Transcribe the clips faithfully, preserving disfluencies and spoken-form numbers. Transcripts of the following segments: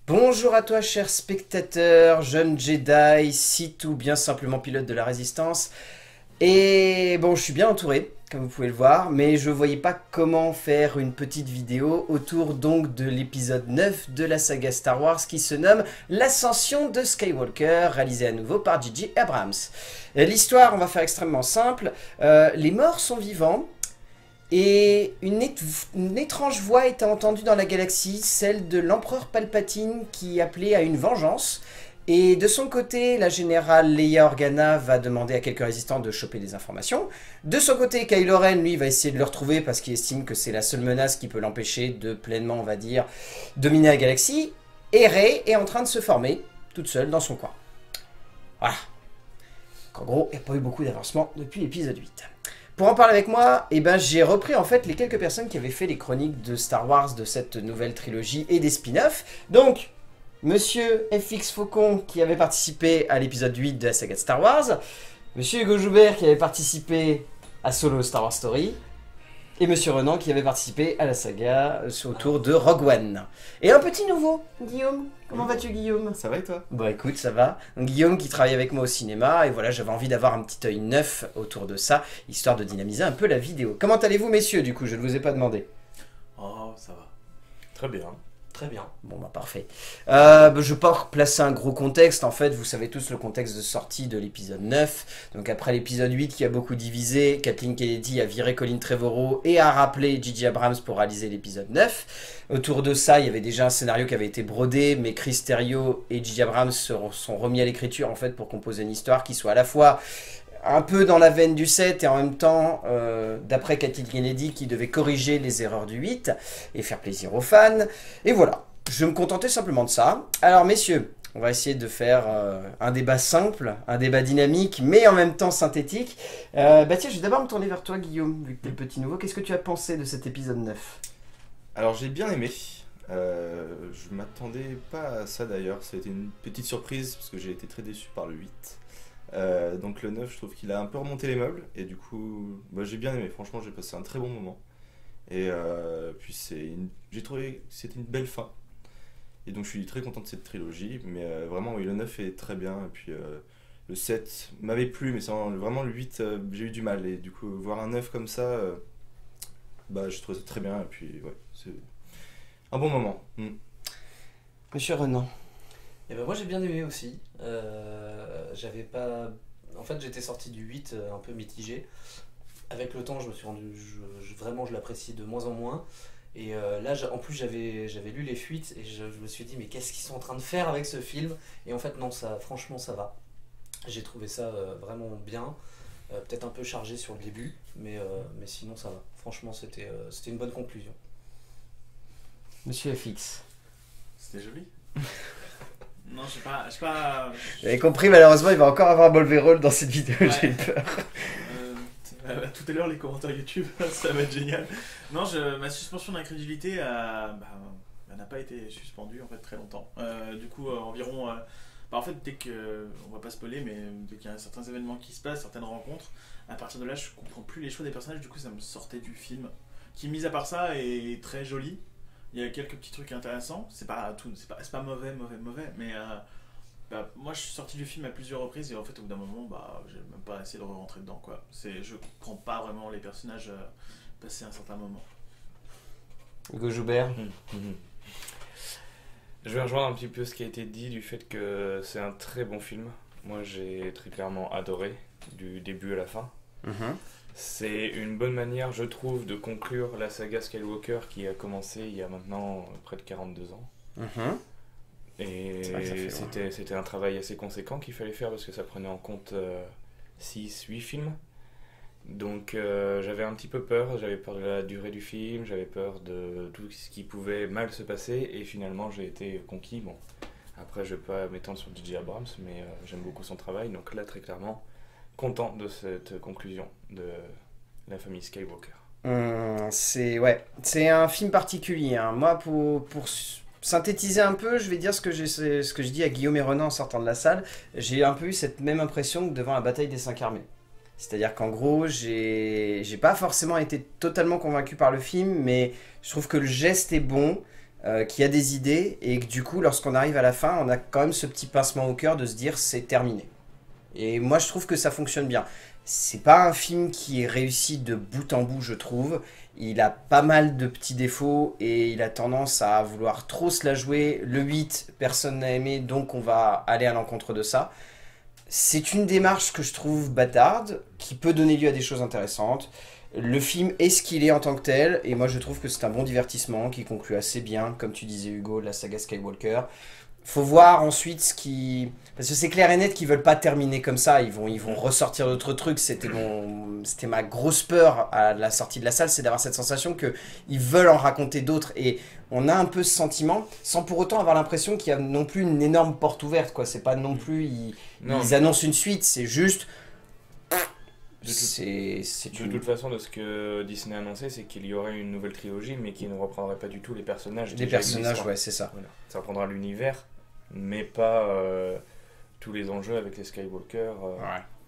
Bonjour à toi, cher spectateur, jeune Jedi, Sith ou bien simplement pilote de la Résistance. Et bon, je suis bien entouré, comme vous pouvez le voir, mais je voyais pas comment faire une petite vidéo autour donc de l'épisode neuf de la saga Star Wars qui se nomme L'Ascension de Skywalker, réalisé à nouveau par J J Abrams. L'histoire, on va faire extrêmement simple, euh, les morts sont vivants. Et une, é une étrange voix était entendue dans la galaxie, celle de l'empereur Palpatine qui appelait à une vengeance. Et de son côté, la générale Leia Organa va demander à quelques résistants de choper des informations. De son côté, Kylo Ren, lui, va essayer de le retrouver parce qu'il estime que c'est la seule menace qui peut l'empêcher de pleinement, on va dire, dominer la galaxie. Et Rey est en train de se former, toute seule, dans son coin. Voilà. En gros, il n'y a pas eu beaucoup d'avancement depuis l'épisode huit. Pour en parler avec moi, eh ben, j'ai repris en fait les quelques personnes qui avaient fait les chroniques de Star Wars de cette nouvelle trilogie et des spin-offs. Donc, Monsieur F X Faucon qui avait participé à l'épisode huit de la saga de Star Wars, Monsieur Hugo Joubert qui avait participé à Solo Star Wars Story, et Monsieur Renan qui avait participé à la saga autour de Rogue One. Et un petit nouveau, Guillaume. Comment vas-tu, Guillaume? Ça va et toi? Bah écoute, ça va. Donc, Guillaume qui travaille avec moi au cinéma, et voilà, j'avais envie d'avoir un petit œil neuf autour de ça, histoire de dynamiser un peu la vidéo. Comment allez-vous, messieurs, du coup? Je ne vous ai pas demandé. Oh, ça va. Très bien. Très bien. Bon bah parfait. Euh, bah, je vais pas placer un gros contexte, en fait, vous savez tous le contexte de sortie de l'épisode neuf. Donc après l'épisode huit qui a beaucoup divisé, Kathleen Kennedy a viré Colin Trevorrow et a rappelé J J Abrams pour réaliser l'épisode neuf. Autour de ça, il y avait déjà un scénario qui avait été brodé, mais Chris Terrio et J J Abrams se sont remis à l'écriture en fait pour composer une histoire qui soit à la fois un peu dans la veine du sept et en même temps, euh, d'après Kathleen Kennedy, qui devait corriger les erreurs du huit et faire plaisir aux fans. Et voilà, je vais me contenter simplement de ça. Alors messieurs, on va essayer de faire euh, un débat simple, un débat dynamique, mais en même temps synthétique. Euh, bah tiens, je vais d'abord me tourner vers toi, Guillaume, vu que t'es le petit nouveau. Qu'est-ce que tu as pensé de cet épisode neuf? Alors j'ai bien aimé. Euh, je m'attendais pas à ça d'ailleurs. C'était une petite surprise parce que j'ai été très déçu par le huit. Euh, donc le neuf, je trouve qu'il a un peu remonté les meubles et du coup, bah, j'ai bien aimé. Franchement, j'ai passé un très bon moment. Et euh, puis c'est, une... j'ai trouvé que c'était une belle fin. Et donc je suis très content de cette trilogie. Mais euh, vraiment, oui, le neuf est très bien. Et puis euh, le sept m'avait plu, mais c'est vraiment le huit, euh, j'ai eu du mal. Et du coup, voir un neuf comme ça, euh, bah, je trouve ça très bien. Et puis ouais, c'est un bon moment. Mm. Monsieur Renan. Et ben moi j'ai bien aimé aussi. Euh, j'avais pas. En fait j'étais sorti du huit euh, un peu mitigé. Avec le temps je me suis rendu. Je, je- vraiment je l'apprécie de moins en moins. Et euh, là en plus j'avais j'avais lu les fuites et je, je me suis dit mais qu'est-ce qu'ils sont en train de faire avec ce film? Et en fait non, ça franchement ça va. J'ai trouvé ça euh, vraiment bien. Euh, peut-être un peu chargé sur le début, mais, euh, mais sinon ça va. Franchement c'était euh, c'était une bonne conclusion. Monsieur F X. C'était joli. Non, je sais pas. Je sais pas. Vous avez compris, malheureusement, il va encore avoir un mauvais rôle dans cette vidéo, Ouais. j'ai eu peur. Euh, euh, tout à l'heure, les commentaires YouTube, ça va être génial. Non, je, ma suspension d'incrédulité a- bah, bah, n'a pas été suspendue en fait très longtemps. Euh, du coup, euh, environ. euh, bah, en fait, dès que. On va pas spoiler, mais dès qu'il y a certains événements qui se passent, certaines rencontres, à partir de là, je comprends plus les choix des personnages. Du coup, ça me sortait du film. Qui, mis à part ça, est très joli. Il y a quelques petits trucs intéressants. C'est pas tout, c'est pas, c'est pas mauvais, mauvais, mauvais. Mais euh, bah, moi, je suis sorti du film à plusieurs reprises et en fait, au bout d'un moment, bah, j'ai même pas essayé de rentrer dedans, quoi. C'est, je comprends pas vraiment les personnages euh, passer un certain moment. Hugo Joubert. Mhm. Je vais rejoindre un petit peu ce qui a été dit du fait que c'est un très bon film. Moi, j'ai très clairement adoré du début à la fin. Mhm. C'est une bonne manière, je trouve, de conclure la saga Skywalker qui a commencé il y a maintenant près de quarante-deux ans. Mhm. Et C'est vrai que ça fait loin. c'était, c'était un travail assez conséquent qu'il fallait faire parce que ça prenait en compte six huit films. Donc euh, j'avais un petit peu peur, j'avais peur de la durée du film, j'avais peur de tout ce qui pouvait mal se passer et finalement j'ai été conquis. Bon, après je vais pas m'étendre sur J J Abrams, mais euh, j'aime beaucoup son travail, donc là très clairement content de cette conclusion de la famille Skywalker. Hum, c'est ouais, c'est un film particulier, hein. Moi, pour, pour s- synthétiser un peu, je vais dire ce que, j'ai, ce que je dis à Guillaume et Renan en sortant de la salle. J'ai un peu eu cette même impression que devant la bataille des cinq armées. C'est-à-dire qu'en gros, j'ai j'ai pas forcément été totalement convaincu par le film, mais je trouve que le geste est bon. euh, qui a des idées, et que du coup, lorsqu'on arrive à la fin, on a quand même ce petit pincement au cœur de se dire c'est terminé. Et moi, je trouve que ça fonctionne bien. C'est pas un film qui est réussi de bout en bout, je trouve. Il a pas mal de petits défauts et il a tendance à vouloir trop se la jouer. Le huit, personne n'a aimé, donc on va aller à l'encontre de ça. C'est une démarche que je trouve bâtarde, qui peut donner lieu à des choses intéressantes. Le film est ce qu'il est en tant que tel, et moi je trouve que c'est un bon divertissement qui conclut assez bien, comme tu disais Hugo, la saga Skywalker. Faut voir ensuite ce qui... Parce que c'est clair et net qu'ils veulent pas terminer comme ça, ils vont, ils vont ressortir d'autres trucs. C'était mon... c'était ma grosse peur à la sortie de la salle, c'est d'avoir cette sensation qu'ils veulent en raconter d'autres. Et on a un peu ce sentiment, sans pour autant avoir l'impression qu'il y a non plus une énorme porte ouverte, quoi. C'est pas non plus... Ils, Non. ils annoncent une suite, c'est juste... De, tout- C'est c'est de une... toute façon, de ce que Disney a annoncé, c'est qu'il y aurait une nouvelle trilogie, mais qui ne reprendrait pas du tout les personnages. Des déjà personnages, existants. ouais, c'est ça. Voilà. Ça reprendra l'univers, mais pas euh, tous les enjeux avec les Skywalker. euh,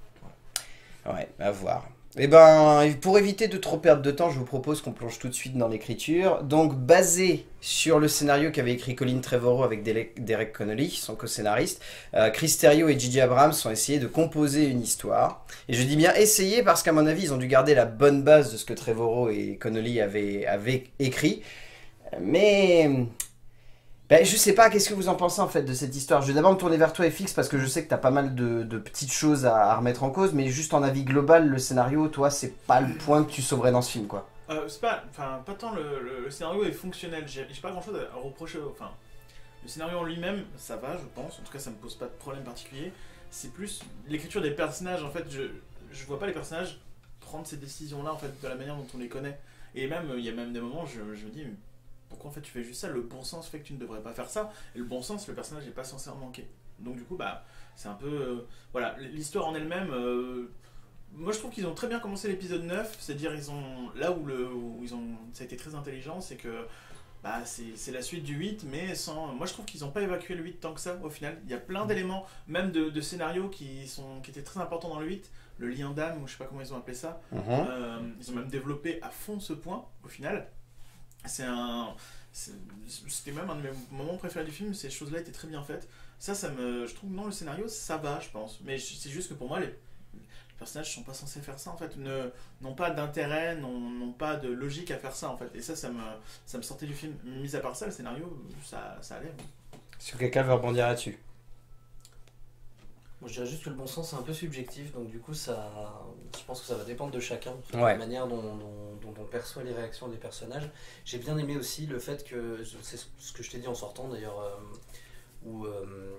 Ouais. Ouais, à voir. Eh ben, pour éviter de trop perdre de temps, je vous propose qu'on plonge tout de suite dans l'écriture. Donc, basé sur le scénario qu'avait écrit Colin Trevorrow avec Derek Derek Connolly, son co-scénariste, euh, Chris Terrio et J J Abrams ont essayé de composer une histoire. Et je dis bien essayer parce qu'à mon avis, ils ont dû garder la bonne base de ce que Trevorrow et Connolly avaient, avaient écrit. Mais... Ben, je sais pas, qu'est-ce que vous en pensez en fait de cette histoire? Je vais d'abord me tourner vers toi F X parce que je sais que t'as pas mal de, de petites choses à, à remettre en cause, mais juste en avis global, le scénario, toi, c'est pas le point que tu sauverais dans ce film, quoi. Euh, c'est pas, enfin, pas tant le, le- le scénario est fonctionnel, j'ai j'ai pas grand chose à reprocher. Enfin, le scénario en lui-même, ça va, je pense. En tout cas, ça me pose pas de problème particulier. C'est plus l'écriture des personnages. En fait, je, je vois pas les personnages prendre ces décisions-là en fait de la manière dont on les connaît. Et même, il y a même des moments, je, je me dis, mais pourquoi en fait tu fais juste ça? Le bon sens fait que tu ne devrais pas faire ça. Et le bon sens, le personnage n'est pas censé en manquer. Donc du coup, bah, c'est un peu, euh, voilà, l'histoire en elle-même. euh, Moi je trouve qu'ils ont très bien commencé l'épisode neuf, c'est-à-dire ils ont là où, le, où ils ont, ça a été très intelligent, c'est que bah, c'est c'est la suite du huit, mais sans. Moi je trouve qu'ils n'ont pas évacué le huit tant que ça au final. Il y a plein d'éléments, même de, de scénarios qui, sont, qui étaient très importants dans le huit, le lien d'âme, ou je sais pas comment ils ont appelé ça. Mhm. Euh, ils ont même développé à fond ce point au final. C'est un. c'est- C'était même un de mes moments préférés du film, ces choses-là étaient très bien faites. Ça, ça me. Je trouve non, le scénario ça va, je pense. Mais c'est juste que pour moi, les les personnages sont pas censés faire ça en fait, ne, n'ont pas d'intérêt, n'ont, n'ont pas de logique à faire ça en fait. Et ça, ça me, ça me sortait du film. Mis à part ça, le scénario, ça, ça allait. Est-ce que quelqu'un veut rebondir là-dessus? Moi, je dirais juste que le bon sens c'est un peu subjectif, donc du coup ça, je pense que ça va dépendre de chacun, de Ouais. la manière dont, dont- dont on perçoit les réactions des personnages. J'ai bien aimé aussi le fait que, c'est ce que je t'ai dit en sortant d'ailleurs, euh, où euh,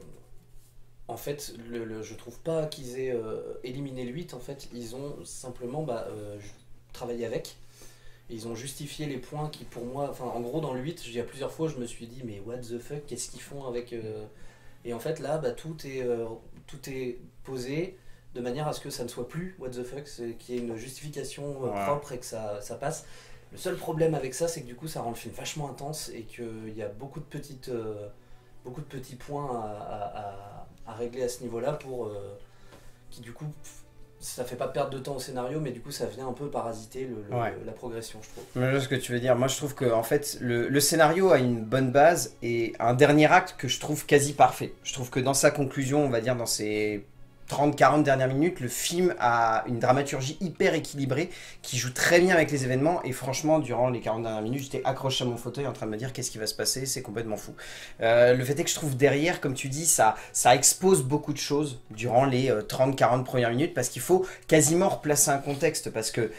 en fait le, le- je trouve pas qu'ils aient euh, éliminé le huit, en fait ils ont simplement bah, euh, ju- travaillé avec. Et ils ont justifié les points qui pour moi, enfin en gros dans le huit, il y a plusieurs fois je me suis dit mais what the fuck, qu'est-ce qu'ils font avec... euh, Et en fait là, bah, tout, est, euh, tout est posé de manière à ce que ça ne soit plus what the fuck, c'est- qu'il y ait une justification euh, Ouais. propre et que ça, ça passe. Le seul problème avec ça, c'est que du coup ça rend le film vachement intense et qu'il y a beaucoup de, petites, euh, beaucoup de petits points à, à- à- à régler à ce niveau-là pour... euh, qui du coup... Ça fait pas perdre de temps au scénario, mais du coup ça vient un peu parasiter le, le- Ouais. la progression, je trouve. Je vois ce que tu veux dire. Moi, je trouve que en fait, le, le scénario a une bonne base et un dernier acte que je trouve quasi parfait. Je trouve que dans sa conclusion, on va dire dans ses trente quarante dernières minutes, le film a une dramaturgie hyper équilibrée qui joue très bien avec les événements. Et franchement, durant les quarante dernières minutes, j'étais accroché à mon fauteuil en train de me dire qu'est-ce qui va se passer. C'est complètement fou. Euh, le fait est que je trouve derrière, comme tu dis, ça, ça expose beaucoup de choses durant les euh, trente quarante premières minutes parce qu'il faut quasiment replacer un contexte. Parce que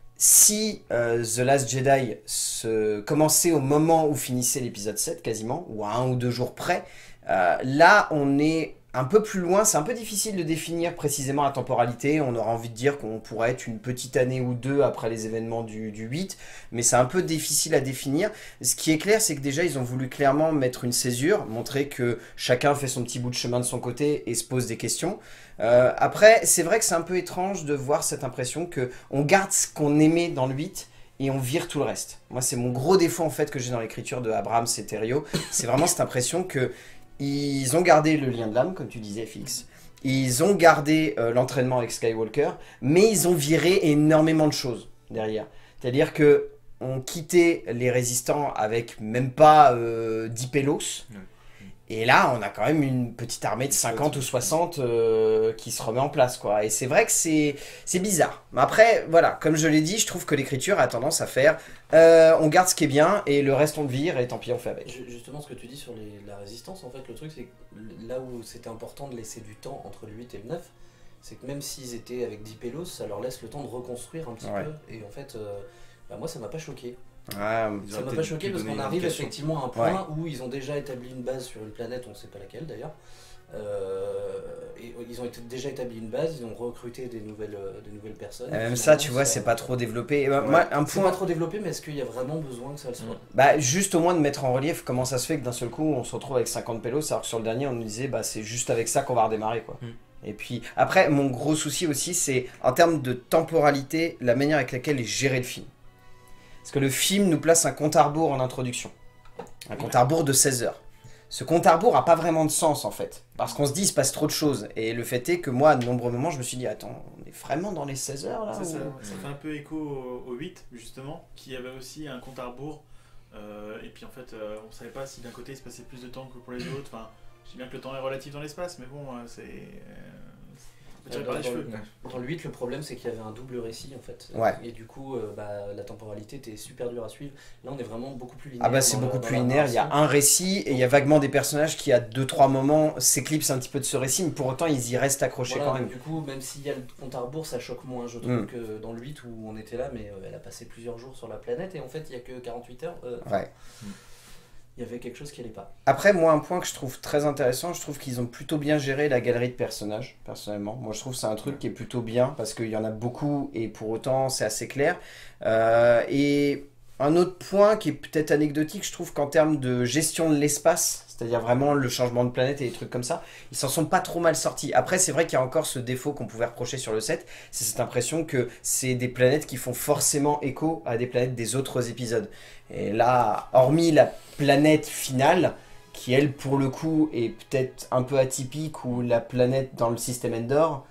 si euh, The Last Jedi se commençait au moment où finissait l'épisode sept quasiment, ou à un ou deux jours près, euh, là on est un peu plus loin, c'est un peu difficile de définir précisément la temporalité, on aura envie de dire qu'on pourrait être une petite année ou deux après les événements du, du huit, mais c'est un peu difficile à définir. Ce qui est clair, c'est que déjà ils ont voulu clairement mettre une césure, montrer que chacun fait son petit bout de chemin de son côté et se pose des questions. Euh, après, c'est vrai que c'est un peu étrange de voir cette impression que on garde ce qu'on aimait dans le huit et on vire tout le reste. Moi, c'est mon gros défaut en fait que j'ai dans l'écriture de Abrams et Terrio. C'est vraiment cette impression que ils ont gardé le lien de l'âme, comme tu disais, F X. Ils ont gardé euh, l'entraînement avec Skywalker, mais ils ont viré énormément de choses derrière. C'est-à-dire que ont quitté les résistants avec même pas euh, dix pélos. Ouais. Et là, on a quand même une petite armée de cinquante ou soixante euh, qui se remet en place, quoi. Et c'est vrai que c'est c'est bizarre. Mais après, voilà, comme je l'ai dit, je trouve que l'écriture a tendance à faire euh, on garde ce qui est bien et le reste on le vire et tant pis on fait avec. Ju- Justement, ce que tu dis sur les- la résistance, en fait, le truc, c'est que là où c'était important de laisser du temps entre le huit et le neuf, c'est que même s'ils étaient avec dix pélos, ça leur laisse le temps de reconstruire un petit Ouais. peu. Et en fait, euh, bah, moi, ça m'a pas choqué. Ah, Ils Ça auraient m'a peut-être pas choqué pu parce donner qu'on une arrive indication. effectivement à un point où ils ont déjà établi une base sur une planète, on sait pas laquelle d'ailleurs. Euh, et ils ont été- déjà établi une base, ils ont recruté des nouvelles, euh, des nouvelles personnes. et même Finalement, ça, tu vois, c'est pas trop développé. Et bah, Ouais. moi, un C'est point, pas trop développé, mais est-ce qu'il y a vraiment besoin que ça le soit? Mm. bah, juste au moins de mettre en relief comment ça se fait que d'un seul coup on se retrouve avec cinquante pélos, alors que sur le dernier on nous disait bah c'est juste avec ça qu'on va redémarrer, quoi. Mm. Et puis après, mon gros souci aussi, c'est en termes de temporalité, la manière avec laquelle est géré le film. Parce que le film nous place un compte à rebours en introduction. Un compte à rebours de seize heures. Ce compte à rebours a pas vraiment de sens en fait. Parce qu'on se dit il se passe trop de choses. Et le fait est que moi, à de nombreux moments, je me suis dit attends, on est vraiment dans les seize heures là Ça, ou- ça, ça fait un peu écho au, au huit, justement, qui avait aussi un compte à rebours. Euh, et puis en fait, euh, on savait pas si d'un côté il se passait plus de temps que pour les autres. Enfin, je sais bien que le temps est relatif dans l'espace, mais bon, euh, c'est. Euh, on peut tirer Dans- par les dans cheveux. le- Dans le huit, le problème c'est qu'il y avait un double récit en fait. Ouais. Et du coup, euh, bah, la temporalité était super dure à suivre. Là, on est vraiment beaucoup plus linéaire. Ah bah c'est dans beaucoup la- dans plus la linéaire, il y a narration. un récit et il y a vaguement des personnages qui à deux trois moments s'éclipsent un petit peu de ce récit, mais pour autant ils y restent accrochés Voilà, quand donc même. du coup, même s'il y a le compte à rebours, ça choque moins, je trouve, Mm. que dans le huit où on était là, mais euh, elle a passé plusieurs jours sur la planète et en fait, il y a que quarante-huit heures. euh, Ouais. Il y avait quelque chose qui allait pas. Après, moi, un point que je trouve très intéressant, je trouve qu'ils ont plutôt bien géré la galerie de personnages, personnellement. Moi, je trouve que c'est un truc qui est plutôt bien, parce qu'il y en a beaucoup, et pour autant, c'est assez clair. Euh, et un autre point qui est peut-être anecdotique, je trouve qu'en termes de gestion de l'espace, c'est-à-dire vraiment le changement de planète et des trucs comme ça, ils s'en sont pas trop mal sortis. Après, c'est vrai qu'il y a encore ce défaut qu'on pouvait reprocher sur le set, c'est cette impression que c'est des planètes qui font forcément écho à des planètes des autres épisodes. Et là, hormis la planète finale, qui elle, pour le coup, est peut-être un peu atypique, ou la planète dans le système Endor,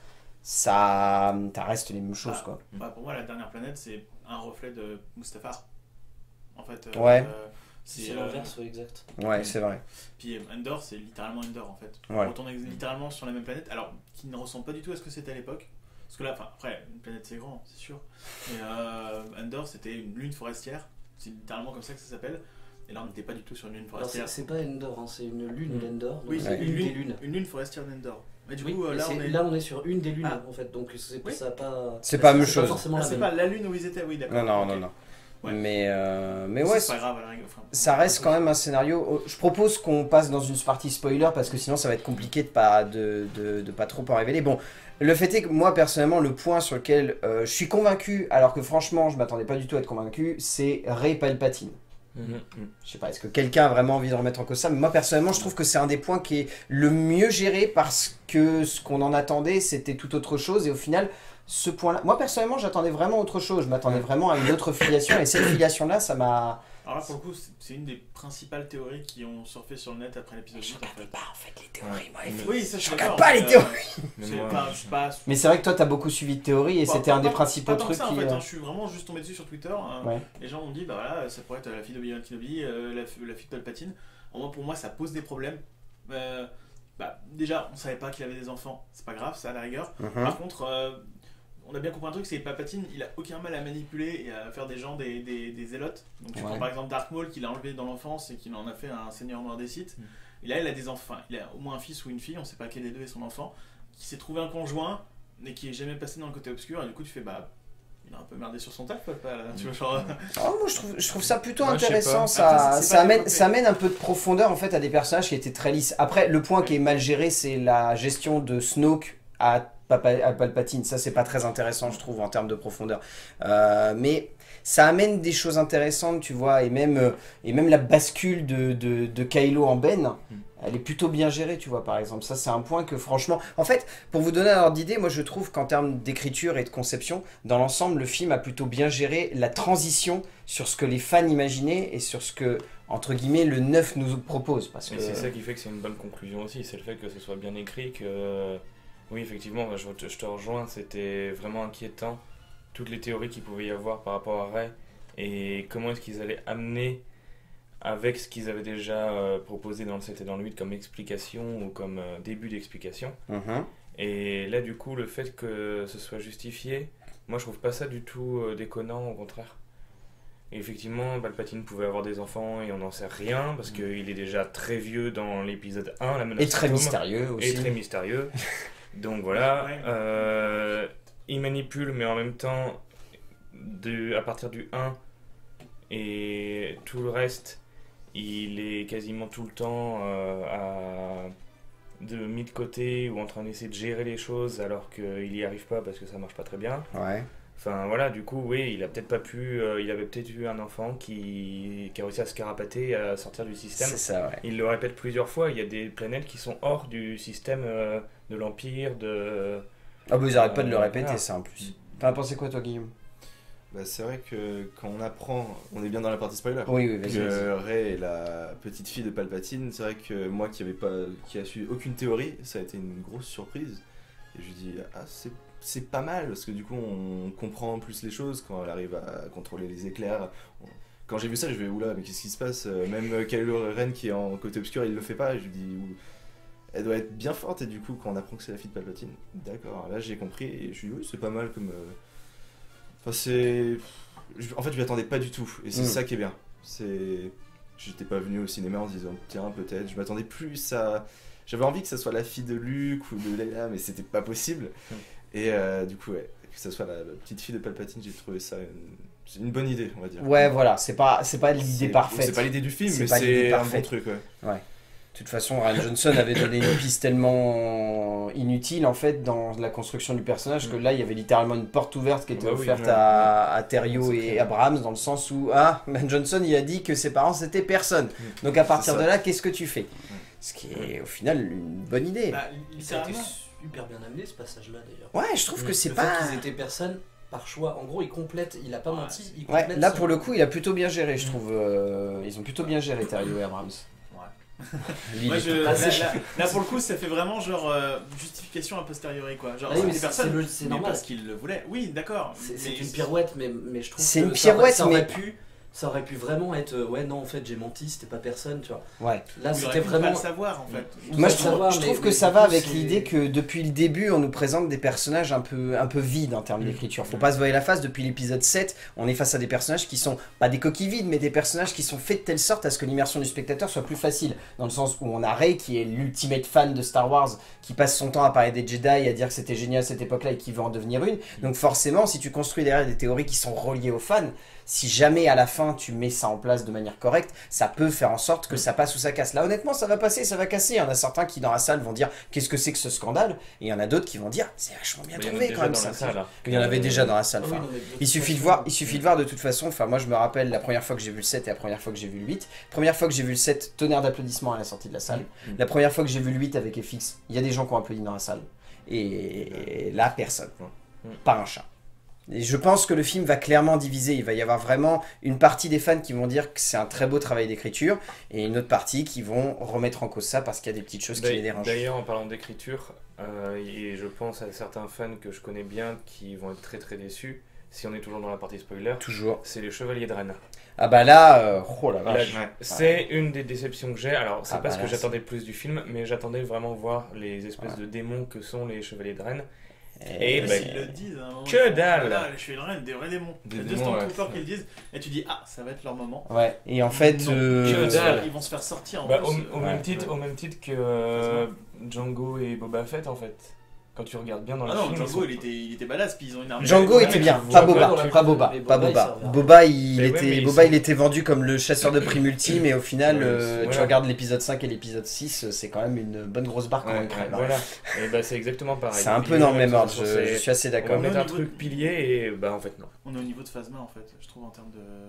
ça, ça reste les mêmes choses, quoi. Bah, pour moi, la dernière planète, c'est un reflet de Mustafar. En fait, euh, Ouais. euh, C'est euh, l'inverse, ouais, exact. Ouais, c'est vrai. Puis euh, Endor, c'est littéralement Endor en fait. Ouais. On retourne ex- littéralement sur la même planète, alors qui ne ressemble pas du tout à ce que c'était à l'époque. Parce que là, enfin, après, une planète c'est grand, c'est sûr. Mais euh, Endor, c'était une lune forestière. C'est littéralement comme ça que ça s'appelle. Et là, on n'était pas du tout sur une lune Alors, c'est forestière. c'est pas Endor, hein, c'est une lune Mm. d'Endor. donc Oui, c'est c'est une une des lune, lunes. une lune forestière d'Endor. Mais du Oui, coup, euh, et là, c'est- on est. là, on est sur une des lunes Ah. en fait, donc c'est Oui. ça a pas. C'est pas la même c'est chose. forcément Ah, la c'est même. pas la lune où ils étaient, oui, d'accord. Non, non, Ok. non, non. Ouais. Mais, euh, mais Ça, ouais, c'est pas grave à la rigueur. Enfin, ça reste quand même un scénario. oh, Je propose qu'on passe dans une partie spoiler parce que sinon ça va être compliqué de pas de, de, de pas trop en révéler. Bon, le fait est que moi personnellement le point sur lequel euh, je suis convaincu, alors que franchement je m'attendais pas du tout à être convaincu, c'est Rey Palpatine. Mhm. Je sais pas, est-ce que quelqu'un a vraiment envie de remettre en cause ça? Mais moi personnellement je trouve que c'est un des points qui est le mieux géré parce que ce qu'on en attendait c'était tout autre chose et au final ce point-là, moi personnellement j'attendais vraiment autre chose, je m'attendais vraiment à une autre filiation et cette filiation-là ça m'a... Alors là, pour le coup, c'est- c'est une des principales théories qui ont surfé sur le net après l'épisode Je huit en regardais fait. pas en fait les théories, moi. Ouais. Oui, ça, je Je suis regarde d'accord, pas les mais, théories. euh, Mais c'est moi, pas- je suis pas- Mais c'est vrai que toi, t'as beaucoup suivi de théories et Pas- c'était un pas- des pas- principaux pas tant que trucs ça, en qui... fait, euh, hein, je suis vraiment juste tombé dessus sur Twitter. hein. Ouais. Les gens m'ont dit, bah voilà, ça pourrait être la fille d'Obi-Wan Kenobi, euh, la, la fille de Palpatine. En moi, pour moi, ça pose des problèmes. Euh, bah, déjà, on savait pas qu'il avait des enfants, c'est pas grave, ça à la rigueur. Mhm. Par contre, euh, on a bien compris un truc, c'est que Palpatine, il a aucun mal à manipuler et à faire des gens des, des, des zélotes. Donc tu Ouais. prends par exemple Dark Maul, qu'il a enlevé dans l'enfance et qu'il en a fait un seigneur noir des Sith. Mm. Et là, il a des enfants, il a au moins un fils ou une fille, on sait pas quel des deux est son enfant, qui s'est trouvé un conjoint, mais qui est jamais passé dans le côté obscur. Et du coup, tu fais, bah, il a un peu merdé sur son taf, quoi, pas, là, tu vois, genre. Oh, moi, je trouve, je trouve ça plutôt Ouais, je sais intéressant. pas. Ça, Après, c'est- c'est ça, pas amène, développé. ça amène un peu de profondeur en fait à des personnages qui étaient très lisses. Après, le point qui est mal géré, c'est la gestion de Snoke à, Papa, à Palpatine. Ça, c'est pas très intéressant, je trouve, en termes de profondeur. Euh, mais ça amène des choses intéressantes, tu vois, et même, euh, et même la bascule de, de, de Kylo en Ben. Mm. Elle est plutôt bien gérée, tu vois, par exemple. Ça, c'est un point que, franchement... En fait, pour vous donner un ordre d'idée, moi, je trouve qu'en termes d'écriture et de conception, dans l'ensemble, le film a plutôt bien géré la transition sur ce que les fans imaginaient et sur ce que, entre guillemets, le neuf nous propose. Parce que... Et c'est ça qui fait que c'est une bonne conclusion aussi, c'est le fait que ce soit bien écrit, que oui effectivement je te, je te rejoins, c'était vraiment inquiétant, toutes les théories qu'il pouvait y avoir par rapport à Rey, et comment est-ce qu'ils allaient amener avec ce qu'ils avaient déjà euh, proposé dans le sept et dans le huit comme explication ou comme euh, début d'explication. Mhm. Et là, du coup, le fait que ce soit justifié, moi je trouve pas ça du tout euh, déconnant, au contraire. Et effectivement, Palpatine pouvait avoir des enfants et on n'en sait rien parce qu'il est déjà très vieux dans l'épisode un, la menace Et très fantôme, mystérieux aussi. et très mystérieux. Donc voilà, Ouais. euh, il manipule, mais en même temps, de, à partir du un et tout le reste, il est quasiment tout le temps euh, à, de, mis de côté ou en train d'essayer de gérer les choses alors qu'il n'y arrive pas parce que ça marche pas très bien. Ouais. Enfin voilà, du coup, oui, il a peut-être pas pu, euh, il avait peut-être eu un enfant qui, qui a réussi à se carapater et à sortir du système. C'est ça, ouais. Il le répète plusieurs fois, il y a des planètes qui sont hors du système euh, de l'Empire, de... Ah bah ils arrêtent pas de le Euh, répéter voilà. ça en plus. T'en as pensé quoi toi Guillaume? Bah, c'est vrai que quand on apprend, on est bien dans la partie spoiler, Oui, oui, vas-y, vas-y. que Rey est la petite fille de Palpatine, c'est vrai que moi qui avait pas, qui a su aucune théorie, ça a été une grosse surprise. Et je lui dis ah c'est c'est pas mal parce que du coup on comprend plus les choses quand elle arrive à contrôler les éclairs. Quand j'ai vu ça, je vais oula mais qu'est-ce qui se passe? Même Kylo Ren qui est en côté obscur, il le fait pas. Et je lui dis ouh, elle doit être bien forte et du coup quand on apprend que c'est la fille de Palpatine, d'accord. Là j'ai compris et je lui dis oui c'est pas mal comme. euh, Enfin c'est, en fait je m'y attendais pas du tout et c'est Mm. ça qui est bien. C'est, j'étais pas venu au cinéma en se disant tiens peut-être. Je m'attendais plus à, j'avais envie que ça soit la fille de Luke ou de Leia mais c'était pas possible. Mm. Et euh, du coup ouais, que ça soit la, la petite fille de Palpatine, j'ai trouvé ça une, c'est une bonne idée on va dire. Ouais, voilà, c'est pas, c'est pas l'idée C'est- parfaite. C'est pas l'idée du film C'est mais pas l'idée c'est un bon parfaite. truc ouais. De toute façon, Ryan Johnson avait donné une piste tellement inutile en fait dans la construction du personnage que là il y avait littéralement une porte ouverte qui était Bah oui, offerte ouais. à, à Terrio C'est et clair. Abrams dans le sens où ah, Ben Johnson il a dit que ses parents c'était personne. Donc à partir C'est de ça. là, qu'est-ce que tu fais? Ce qui est au final une bonne idée. Bah, Ça a été littéralement. super bien amené ce passage-là d'ailleurs. Ouais, je trouve que c'est Le pas. fait qu'ils étaient personne par choix. En gros, il complète, il a pas Ouais. menti, il Ouais, complète là son- pour le coup, il a plutôt bien géré, je trouve. Euh, ils ont plutôt bien géré Terrio et Abrams. Lui, Moi, il est je- tout- là, Ah, c'est- là- là, pour le coup, ça fait vraiment genre euh, justification a posteriori quoi. Genre, Ah oui, c'est mais des c'est- personnes, c'est le- c'est mais normal. parce qu'ils le voulaient. Oui, d'accord. C'est mais c'est une pirouette, mais, mais je trouve C'est que une ça aurait- pirouette, ça aurait mais- pu, ça aurait pu vraiment être euh, ouais non en fait j'ai menti, c'était pas personne, tu vois. Ouais. Là Ou il c'était aurait pu vraiment pas le savoir en fait. On Moi peut je le trouve, savoir, je mais- trouve que mais ça du va coup, avec c'est- l'idée que depuis le début on nous présente des personnages un peu, un peu vides en termes Mm. d'écriture. Faut pas se voiler la face, depuis l'épisode sept on est face à des personnages qui sont pas des coquilles vides mais des personnages qui sont faits de telle sorte à ce que l'immersion du spectateur soit plus facile. Dans le sens où on a Rey qui est l'ultimate fan de Star Wars qui passe son temps à parler des Jedi, à dire que c'était génial cette époque-là et qui veut en devenir une. Donc forcément si tu construis derrière des théories qui sont reliées aux fans, si jamais à la fin tu mets ça en place de manière correcte, ça peut faire en sorte que ça passe ou ça casse. Là honnêtement ça va passer, ça va casser. Il y en a certains qui dans la salle vont dire qu'est-ce que c'est que ce scandale, et il y en a d'autres qui vont dire c'est vachement bien Mais il y en a trouvé déjà quand même dans ça. la salle, hein. Il y en avait Euh, déjà dans la salle. Ah oui, enfin, non, mais de il toute suffit de façon, voir, il suffit de voir de toute façon. Enfin, moi je me rappelle la première fois que j'ai vu le sept et la première fois que j'ai vu le huit. Première fois que j'ai vu le sept, tonnerre d'applaudissements à la sortie de la salle. Mm. La première fois que j'ai vu le huit avec F X, il y a des gens qui ont applaudi dans la salle. Et là, personne. Mm. Pas un chat. Et je pense que le film va clairement diviser. Il va y avoir vraiment une partie des fans qui vont dire que c'est un très beau travail d'écriture et une autre partie qui vont remettre en cause ça parce qu'il y a des petites choses qui les dérangent. D'ailleurs, en parlant d'écriture, euh, et je pense à certains fans que je connais bien qui vont être très très déçus, si on est toujours dans la partie spoiler, Toujours. c'est les Chevaliers de Rennes. Ah bah là, euh, oh la Là, vache. Ouais. c'est une des déceptions que j'ai. Alors, c'est Ah pas bah ce que là, j'attendais le plus du film, mais j'attendais vraiment voir les espèces Ouais. de démons que sont les Chevaliers de Rennes. Et Et Mais bah, s'ils le disent à un moment, que ils font, dalle. voilà, je suis le reine des vrais démons. Des Il y a deux démons, ouais. Stormtroopers qui le disent, et tu dis, ah, ça va être leur moment. Ouais, et en fait, Non, euh, ils, vont se dalle. faire, ils vont se faire sortir en Bah, plus. au, euh, au ouais, même titre, ouais. au même titre que euh, Django et Boba Fett en fait. Quand tu regardes bien dans Ah le non, film. Django ils il était, il était badass, puis ils ont une armée. Django Ouais, était mais bien, tu pas vois Boba, pas dans le pas film, Boba, mais pas Boba, il Boba. servira. Boba, il Mais ouais, était, mais ils Boba, sont- il était vendu comme le chasseur de prime ultime, et au final, Ouais, euh, c'est- tu voilà. regardes l'épisode cinq et l'épisode six, c'est quand même une bonne grosse barre quand Ouais, même crève, hein. Voilà. Et bah c'est exactement pareil. C'est un peu Pilier, dans le même de ordre, toute je, façon, je c'est- suis assez On va d'accord. Ouais, mettre au un niveau truc pilier et bah en fait non. On est au niveau de Phasma en fait, je trouve en termes de.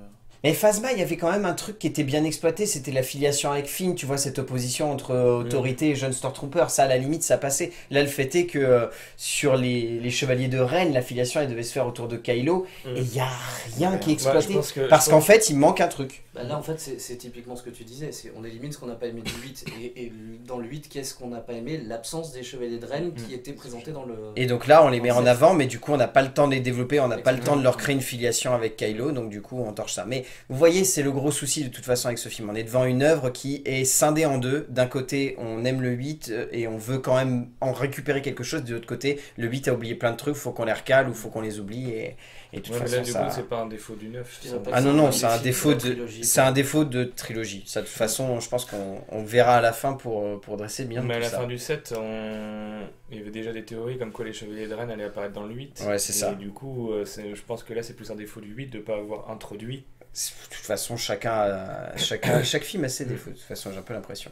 Mais Phasma, il y avait quand même un truc qui était bien exploité, c'était la filiation avec Finn, tu vois, cette opposition entre euh, autorité et jeunes Stormtroopers, ça à la limite ça passait. Là le fait est que euh, sur les, les Chevaliers de Ren, la filiation elle devait se faire autour de Kylo, Mm. et il n'y a rien Ouais, qui est Ouais, je exploité, pense que- parce je qu'en pense- fait il manque un truc. Bah là en fait c'est c'est typiquement ce que tu disais, c'est on élimine ce qu'on n'a pas aimé du huit et, et dans le huit qu'est-ce qu'on n'a pas aimé? L'absence des Chevaliers de Rennes qui Mm. étaient présentés dans le... Et donc là on les met en Concept. avant, mais du coup on n'a pas le temps de les développer, on n'a pas le Exactement. temps de leur créer une filiation avec Kylo, donc du coup on torche ça. Mais vous voyez, c'est le gros souci de toute façon avec ce film, on est devant une œuvre qui est scindée en deux. D'un côté on aime le huit euh, et on veut quand même en récupérer quelque chose, de l'autre côté le huit a oublié plein de trucs, faut qu'on les recale ou faut qu'on les oublie, et, et de toute Ouais, mais façon là, du ça... coup, c'est pas un défaut du neuf. Je dirais pas Ah que non, c'est non, un c'est un défi défaut la de, trilogie, c'est quoi. un défaut de trilogie. Ça, de toute façon, je pense qu'on on verra à la fin pour, pour dresser bien Mais à tout la ça. fin du sept, on... il y avait déjà des théories comme quoi les Chevaliers de Rennes allaient apparaître dans le huit. Ouais, c'est Et ça. du coup, euh, c'est- je pense que là, c'est plus un défaut du huit de ne pas avoir introduit. De toute façon, chacun, a- chacun, chaque film a ses défauts. De toute façon, j'ai un peu l'impression.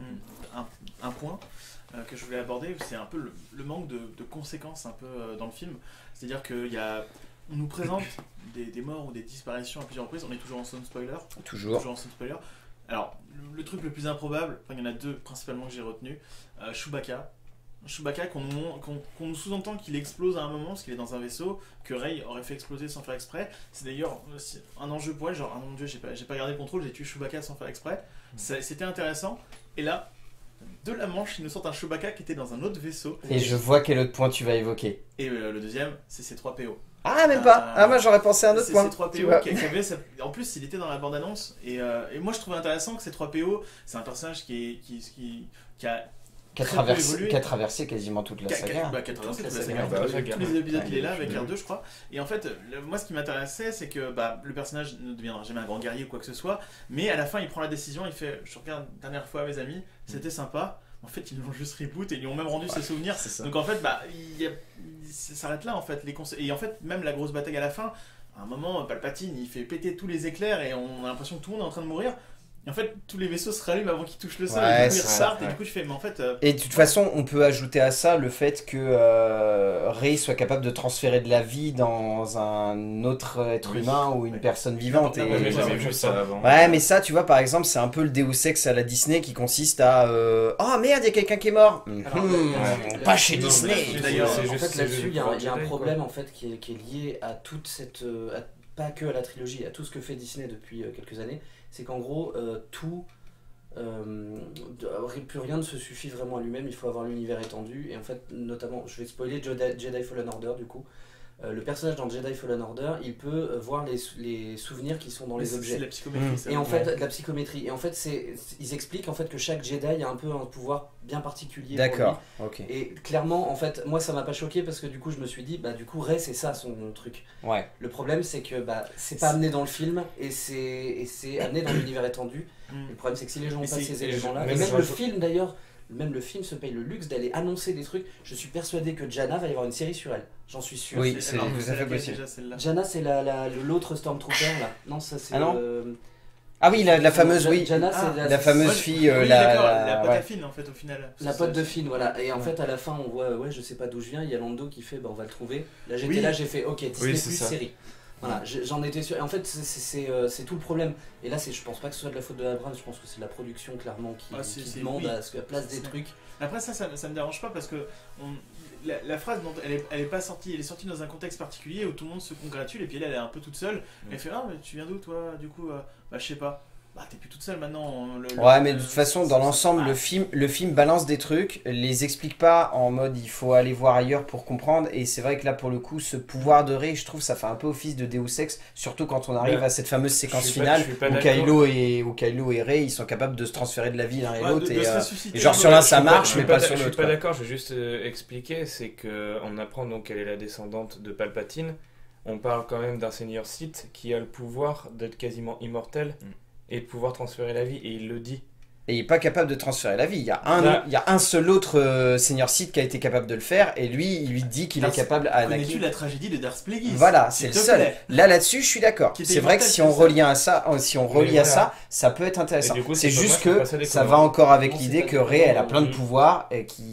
un, un point euh, que je voulais aborder, c'est un peu le, le manque de, de conséquences un peu euh, dans le film. C'est-à-dire qu'il y a, on nous présente des, des morts ou des disparitions à plusieurs reprises. On est toujours en zone spoiler. Toujours. Toujours en zone spoiler. Alors, le, le truc le plus improbable, enfin, il y en a deux principalement que j'ai retenu. Euh, Chewbacca. Chewbacca qu'on nous, mon- qu'on- qu'on nous sous-entend qu'il explose à un moment parce qu'il est dans un vaisseau que Rey aurait fait exploser sans faire exprès. C'est d'ailleurs aussi un enjeu pour elle, genre ah mon dieu, j'ai pas, j'ai pas gardé le contrôle, j'ai tué Chewbacca sans faire exprès. Ça- C'était intéressant. Et là, de la Manche, ils nous sortent un Chewbacca qui était dans un autre vaisseau. Et je vois quel autre point tu vas évoquer. Et euh, le deuxième, c'est C trois P O. Ah, même pas. Ah, moi j'aurais pensé à un autre C'est point. C trois P Tu O vois. qui, qui avait sa- En plus, il était dans la bande-annonce. Et, euh, et moi, je trouvais intéressant que C trois P O, c'est un personnage qui, est, qui, qui, qui a Qui a, très peu traversé, évolué. qui a traversé quasiment toute la Qui a- qui a- saga. bah, qui a traversé Toute toute la la saga. saga. Bah, Tous ouais, les carrément. épisodes qu'il est là, Ouais. avec R deux, je crois. Et en fait, le- moi, ce qui m'intéressait, c'est que bah, le personnage ne deviendra jamais un grand guerrier ou quoi que ce soit. Mais à la fin, il prend la décision, il fait je regarde une dernière fois mes amis, c'était sympa. En fait, ils l'ont juste reboot et ils lui ont même rendu ses souvenirs. C'est ça. Donc en fait, bah, il, y a- il s'arrête là en fait. Les conse- et en fait, même la grosse bataille à la fin, à un moment, Palpatine, il fait péter tous les éclairs et on a l'impression que tout le monde est en train de mourir. Et en fait, tous les vaisseaux se rallument avant qu'ils touchent le sol. Ouais, et du coup, ils c'est ça, repartent. Et ouais. du coup, je fais, mais en fait, euh, Et de toute façon, on peut ajouter à ça le fait que euh, Rey soit capable de transférer de la vie dans un autre être Oui. humain ou une Ouais. personne vivante. Non, Et... non, Ouais, mais Ouais, j'avais ouais, vu ouais. ça avant. Ouais, mais ça, tu vois, par exemple, c'est un peu le Deus Ex à la Disney qui consiste à euh, oh merde, il y a quelqu'un qui est mort. Alors, Hmm, là- pas chez Non, Disney. mais D'ailleurs, c'est en juste- fait c'est là-dessus juste il y a, un- il y a un Jedi, quoi. problème en fait qui est, qui est lié à toute cette euh, à- pas que à la trilogie, à tout ce que fait Disney depuis euh, quelques années. C'est qu'en gros euh, tout euh, de- plus rien ne se suffit vraiment à lui-même. Il faut avoir l'univers étendu et en fait notamment je vais spoiler Jedi, Jedi Fallen Order du coup. Euh, le personnage dans Jedi Fallen Order, il peut euh, voir les, sou- les souvenirs qui sont dans les c'est- c'est objets. de la psychométrie. Mmh. ça. Et en Ouais. fait, de la psychométrie. Et en fait, c'est, ils expliquent en fait que chaque Jedi a un peu un pouvoir bien particulier. pour D'accord, ok. lui. Et clairement, en fait, moi, ça m'a pas choqué parce que du coup, je me suis dit, bah du coup, Rey, c'est ça son truc. Ouais. Le problème, c'est que bah c'est pas amené dans le film et c'est et c'est amené dans l'univers étendu. Mmh. Le problème, c'est que si les gens Mais ont pas c'est- ces et éléments-là, je- et même même je le rajoute- film d'ailleurs. Même le film se paye le luxe d'aller annoncer des trucs. Je suis persuadé que Jana va y avoir une série sur elle. J'en suis sûr. Oui, C'est- c'est alors, tout à c'est fait laquelle possible. déjà, celle-là Jana, c'est la, la- l'autre Stormtrooper là. Non, ça c'est. Ah non euh, Ah oui, la, la fameuse, Ja- oui. Jana, Ah, c'est La fameuse Ouais, fille, euh, oui, la, d'accord, la- la pote ouais. à Finn en fait au final. La C'est pote ça, de c'est- Finn, voilà. Et en Ouais. fait, à la fin, on voit, ouais, je sais pas d'où je viens. Il y a Lando qui fait, bah, on va le trouver. Là, j'étais Oui. là, j'ai fait, ok, Disney Oui, c'est plus ça. série. Voilà, j'ai- j'en étais sûr. Et en fait, c'est- c'est c'est, euh, c'est tout le problème. Et là, c'est, je pense pas que ce soit de la faute de Abrams. Je pense que c'est la production clairement qui, Ah, c'est- qui c'est- demande oui. à ce qu'elle place des C'est- trucs. Après ça, ça, ça me dérange pas parce que on- la, la phrase, dont elle, est, elle est pas sortie, elle est sortie dans un contexte particulier où tout le monde se congratule et puis elle, elle est un peu toute seule. Et elle fait ah mais tu viens d'où toi du coup euh, bah je sais pas. Bah t'es plus toute seule maintenant. le- le- Ouais, mais de le- toute façon, ça- dans ça- l'ensemble, ah, le film, le film balance des trucs, les explique pas en mode il faut aller voir ailleurs pour comprendre. Et c'est vrai que là, pour le coup, ce pouvoir de Rey, je trouve, ça fait un peu office de Deus Ex, surtout quand on arrive Ouais. à cette fameuse Je séquence suis pas- finale je suis pas où d'accord. Kylo et où Kylo et Rey, ils sont capables de se transférer de la vie l'un et ouais, l'autre. de- de Et, se euh, ressusciter et genre un peu. sur l'un, Je ça suis pas- marche, je suis mais pas d'a- sur Je suis l'autre. pas quoi. d'accord, je vais juste euh, expliquer, c'est que on apprend donc qu'elle est la descendante de Palpatine. On parle quand même d'un seigneur Sith qui a le pouvoir d'être quasiment immortel Mm. et de pouvoir transférer la vie, et il le dit. Et il est pas capable de transférer la vie. Il y a un, Là- il y a un seul autre euh, seigneur Sith qui a été capable de le faire, et lui, il lui dit qu'il est Darth- capable à Connais-tu Anakin. la tragédie de Darth Plagueis? Voilà, c'est S'il le te seul. plaît. Là, là-dessus, je suis d'accord. Qui était C'est vrai que immortel si comme on ça. relie à ça, si on relie Mais à voilà. ça, ça peut être intéressant. Et du coup, C'est c'est pas juste moi, je peux que passer des ça commandes. va encore avec Non, c'est l'idée pas que des Rey, elle a commandes. plein de Mm. pouvoirs et qui.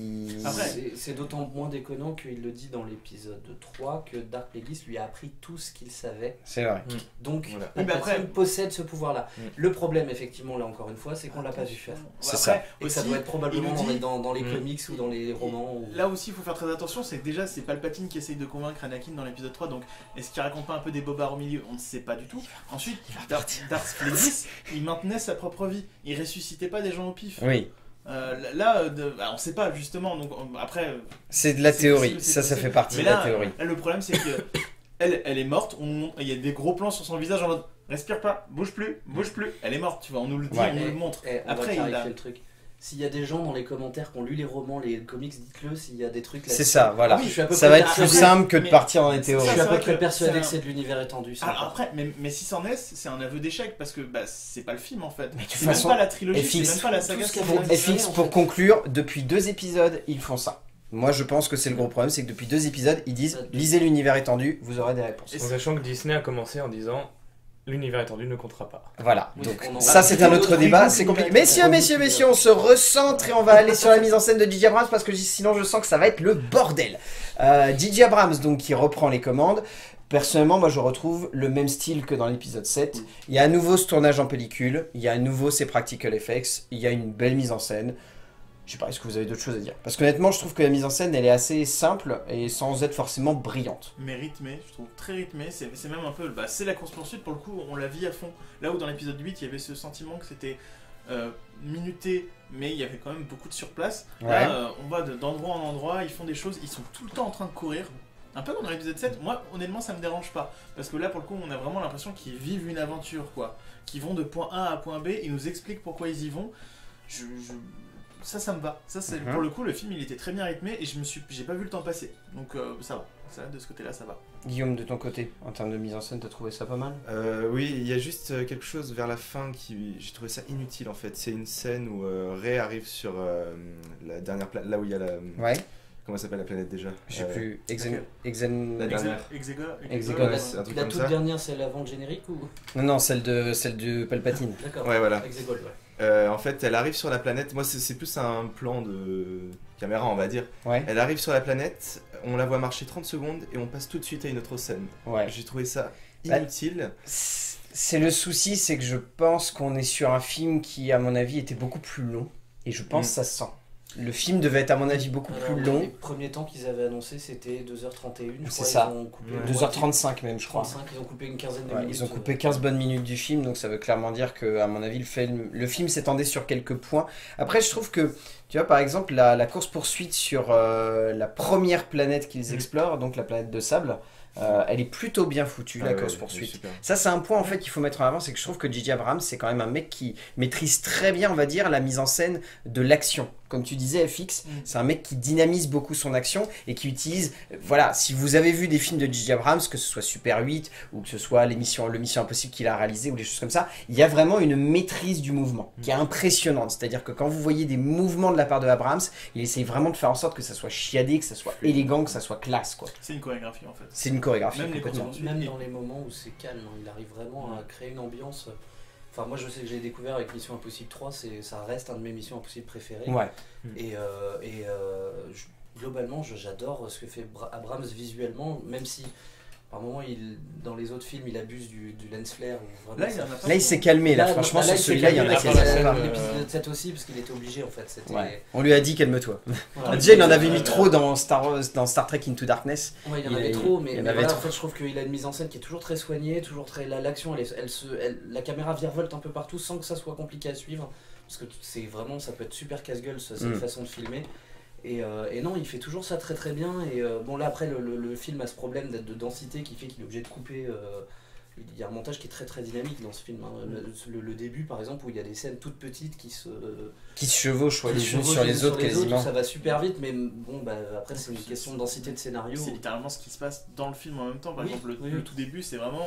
Après- C'est- C'est d'autant moins déconnant qu'il le dit dans l'épisode trois que Dark Plagueis lui a appris tout ce qu'il savait. C'est vrai. Donc, Voilà. Oui, mais Palpatine après- possède ce pouvoir-là. Mm. Le problème, effectivement, là encore une fois, c'est qu'on l'a pas vu faire. C'est Après, ça. Et que ça aussi, doit être probablement il nous dit- dans, dans les Mm. comics ou dans les romans. Ou... Là aussi, il faut faire très attention, c'est que déjà, c'est Palpatine qui essaye de convaincre Anakin dans l'épisode trois, donc est-ce qu'il raconte pas un peu des bobards au milieu? On ne sait pas du tout. Ensuite, Darth Darth Plagueis, il maintenait sa propre vie, il ressuscitait pas des gens au pif. Oui, Euh, là, euh, de- bah, on sait pas justement, donc euh, après... euh, c'est de la C'est théorie. possible, c'est Ça, ça possible. fait partie Mais de la là, théorie. là, le problème, c'est que elle, elle est morte, on, montre- il y a des gros plans sur son visage en mode respire pas, bouge plus, bouge plus, elle est morte, tu vois, on nous le dit, Ouais. on nous Et- le montre. et on Après, va il clarifier a- le truc. S'il y a des gens dans les commentaires qui ont lu les romans, les comics, dites-le s'il y a des trucs là. C'est ça, voilà. Oui, je suis à peu Ça près va être persuadé- plus simple que de mais- partir dans les c'est Je théories. suis ça, à c'est peu vrai près que persuadé c'est que un- c'est de l'univers étendu. ça. Alors après, mais, mais six cents N E S, c'est un aveu d'échec parce que bah, c'est pas le film en fait. Mais de toute C'est même façon, pas la trilogie, F X, c'est même pas la saga. tout ce qu'il y Star avait Wars. F X, F X, en pour fait. conclure, depuis deux épisodes, ils font ça. Moi, je pense que c'est le gros problème, c'est que depuis deux épisodes, ils disent lisez l'univers étendu, vous aurez des réponses. Et En sachant que Disney a commencé en disant l'univers étendu ne comptera pas. Voilà. Oui, Donc on en ça, va- c'est un autre Rigo, débat, Rigo, c'est Rigo, compliqué. Rigo, Messieurs, Rigo, messieurs, Rigo. messieurs, on se recentre et on va aller sur la mise en scène de J J Abrams parce que sinon, je sens que ça va être le bordel. Euh, J J Abrams, donc, qui reprend les commandes. Personnellement, moi, je retrouve le même style que dans l'épisode sept. Il y a à nouveau ce tournage en pellicule, il y a à nouveau ces practical effects, il y a une belle mise en scène. Je sais pas, est-ce que vous avez d'autres choses à dire? Parce qu'honnêtement, je trouve que la mise en scène, elle est assez simple et sans être forcément brillante. mais rythmé, je trouve très rythmé. C'est c'est même un peu, bah, c'est la course poursuite pour le coup, on la vit à fond. Là où dans l'épisode huit, il y avait ce sentiment que c'était euh, minuté, mais il y avait quand même beaucoup de surplace. Ouais. Là, euh, on va de- d'endroit en endroit, ils font des choses, ils sont tout le temps en train de courir. Un peu comme dans l'épisode sept, moi honnêtement ça me dérange pas. Parce que là pour le coup on a vraiment l'impression qu'ils vivent une aventure quoi. Qu'ils vont de point A à point B, ils nous expliquent pourquoi ils y vont. Je, je- Ça ça me va. Ça c'est Mhm. pour le coup le film il était très bien rythmé et je me suis j'ai pas vu le temps passer. Donc euh, ça va. Ça, de ce côté là ça va. Guillaume, de ton côté, en termes de mise en scène, t'as trouvé ça pas mal? Euh, oui, il y a juste euh, quelque chose vers la fin qui j'ai trouvé ça inutile en fait. C'est une scène où euh, Rey arrive sur euh, la dernière planète, là où il y a la Ouais, comment s'appelle la planète déjà je sais Euh, plus. Exen... ok. Exen... La dernière. Exego, Exego, ouais, c'est un truc La comme toute ça. dernière, c'est l'avant le générique ou Non, non, celle de, celle de Palpatine. D'accord. Ouais, voilà. Exegol, ouais. Euh, en fait, elle arrive sur la planète. Moi, c'est c'est plus un plan de caméra, on va dire. Ouais, Elle arrive sur la planète, on la voit marcher trente secondes et on passe tout de suite à une autre scène. ouais. J'ai trouvé ça Bah, inutile. C'est le souci, c'est que je pense qu'on est sur un film qui, à mon avis, était beaucoup plus long. Et je pense Mm. que ça se sent. Le film devait être, à mon avis, beaucoup Alors, plus Les long. premiers temps qu'ils avaient annoncé, c'était deux heures trente et une. je C'est crois, ça. Ils ont coupé Ouais. une deux heures moitié. trente-cinq même, je crois. trente-cinq, ils ont coupé une quinzaine de Ouais, minutes. ils ont coupé euh, quinze bonnes minutes du film, donc ça veut clairement dire que, à mon avis, le film, le film s'étendait sur quelques points. Après, je trouve que, tu vois, par exemple, la, la course-poursuite sur euh, la première planète qu'ils Mm. explorent, donc la planète de sable, euh, elle est plutôt bien foutue, Ah la ouais, course-poursuite. super. Ça, c'est un point en fait qu'il faut mettre en avant, c'est que je trouve que J J Abrams, c'est quand même un mec qui maîtrise très bien, on va dire, la mise en scène de l'action. Comme tu disais, F X, Mm. c'est un mec qui dynamise beaucoup son action et qui utilise. euh, Voilà, si vous avez vu des films de J J Abrams, que ce soit Super huit ou que ce soit l'émission, le Mission Impossible qu'il a réalisé ou des choses comme ça, il y a vraiment une maîtrise du mouvement qui est impressionnante. C'est-à-dire que quand vous voyez des mouvements de la part de Abrams, il essaye vraiment de faire en sorte que ça soit chiadé, que ça soit élégant, que ça soit classe, quoi. C'est une chorégraphie en fait. C'est une chorégraphie. Même les complètement. courses- Même dans les moments où c'est calme, hein, il arrive vraiment à créer une ambiance. Enfin, moi je sais que j'ai découvert avec Mission Impossible trois, c'est, ça reste un de mes Missions Impossibles préférées. Ouais. Et, euh, et euh, je- globalement, je- j'adore ce que fait Bra- Abrams visuellement, même si par moments, il, dans les autres films, il abuse du, du lens flare. où vraiment Là, il y ça- en a pas. Là, il s'est calmé, là. Là, Franchement, là, sur il s'est celui-là, il y en a calmé. qui Après la savent scène, pas. euh, L'épisode sept aussi, parce qu'il était obligé en fait. C'était... Ouais. On lui a dit calme-toi. Voilà. Déjà, il en avait Euh, mis trop dans Star, Wars- dans Star Trek Into Darkness. Ouais, il y en Il avait a- trop, mais, il y en mais avait voilà, trop. en fait, je trouve qu'il a une mise en scène qui est toujours très soignée, toujours très. la- L'action, elle, est- elle se, elle- la caméra virevolte un peu partout sans que ça soit compliqué à suivre, parce que c'est vraiment, ça peut être super casse-gueule cette Mm. façon de filmer. Et, euh, et non, il fait toujours ça très très bien. Et euh, bon, là après, le, le- le film a ce problème d'être de densité qui fait qu'il est obligé de couper. euh, il y a un montage qui est très très dynamique dans ce film. hein. Le, le début, par exemple, où il y a des scènes toutes petites qui se Qui se chevauchent, ouais, qui les se unes sur chevauchent les autres quasiment. où ça va super vite, mais bon, bah, après, c'est une question de densité de scénario. C'est littéralement ce qui se passe dans le film en même temps. Par Oui, exemple, le, oui, le oui. tout début, c'est vraiment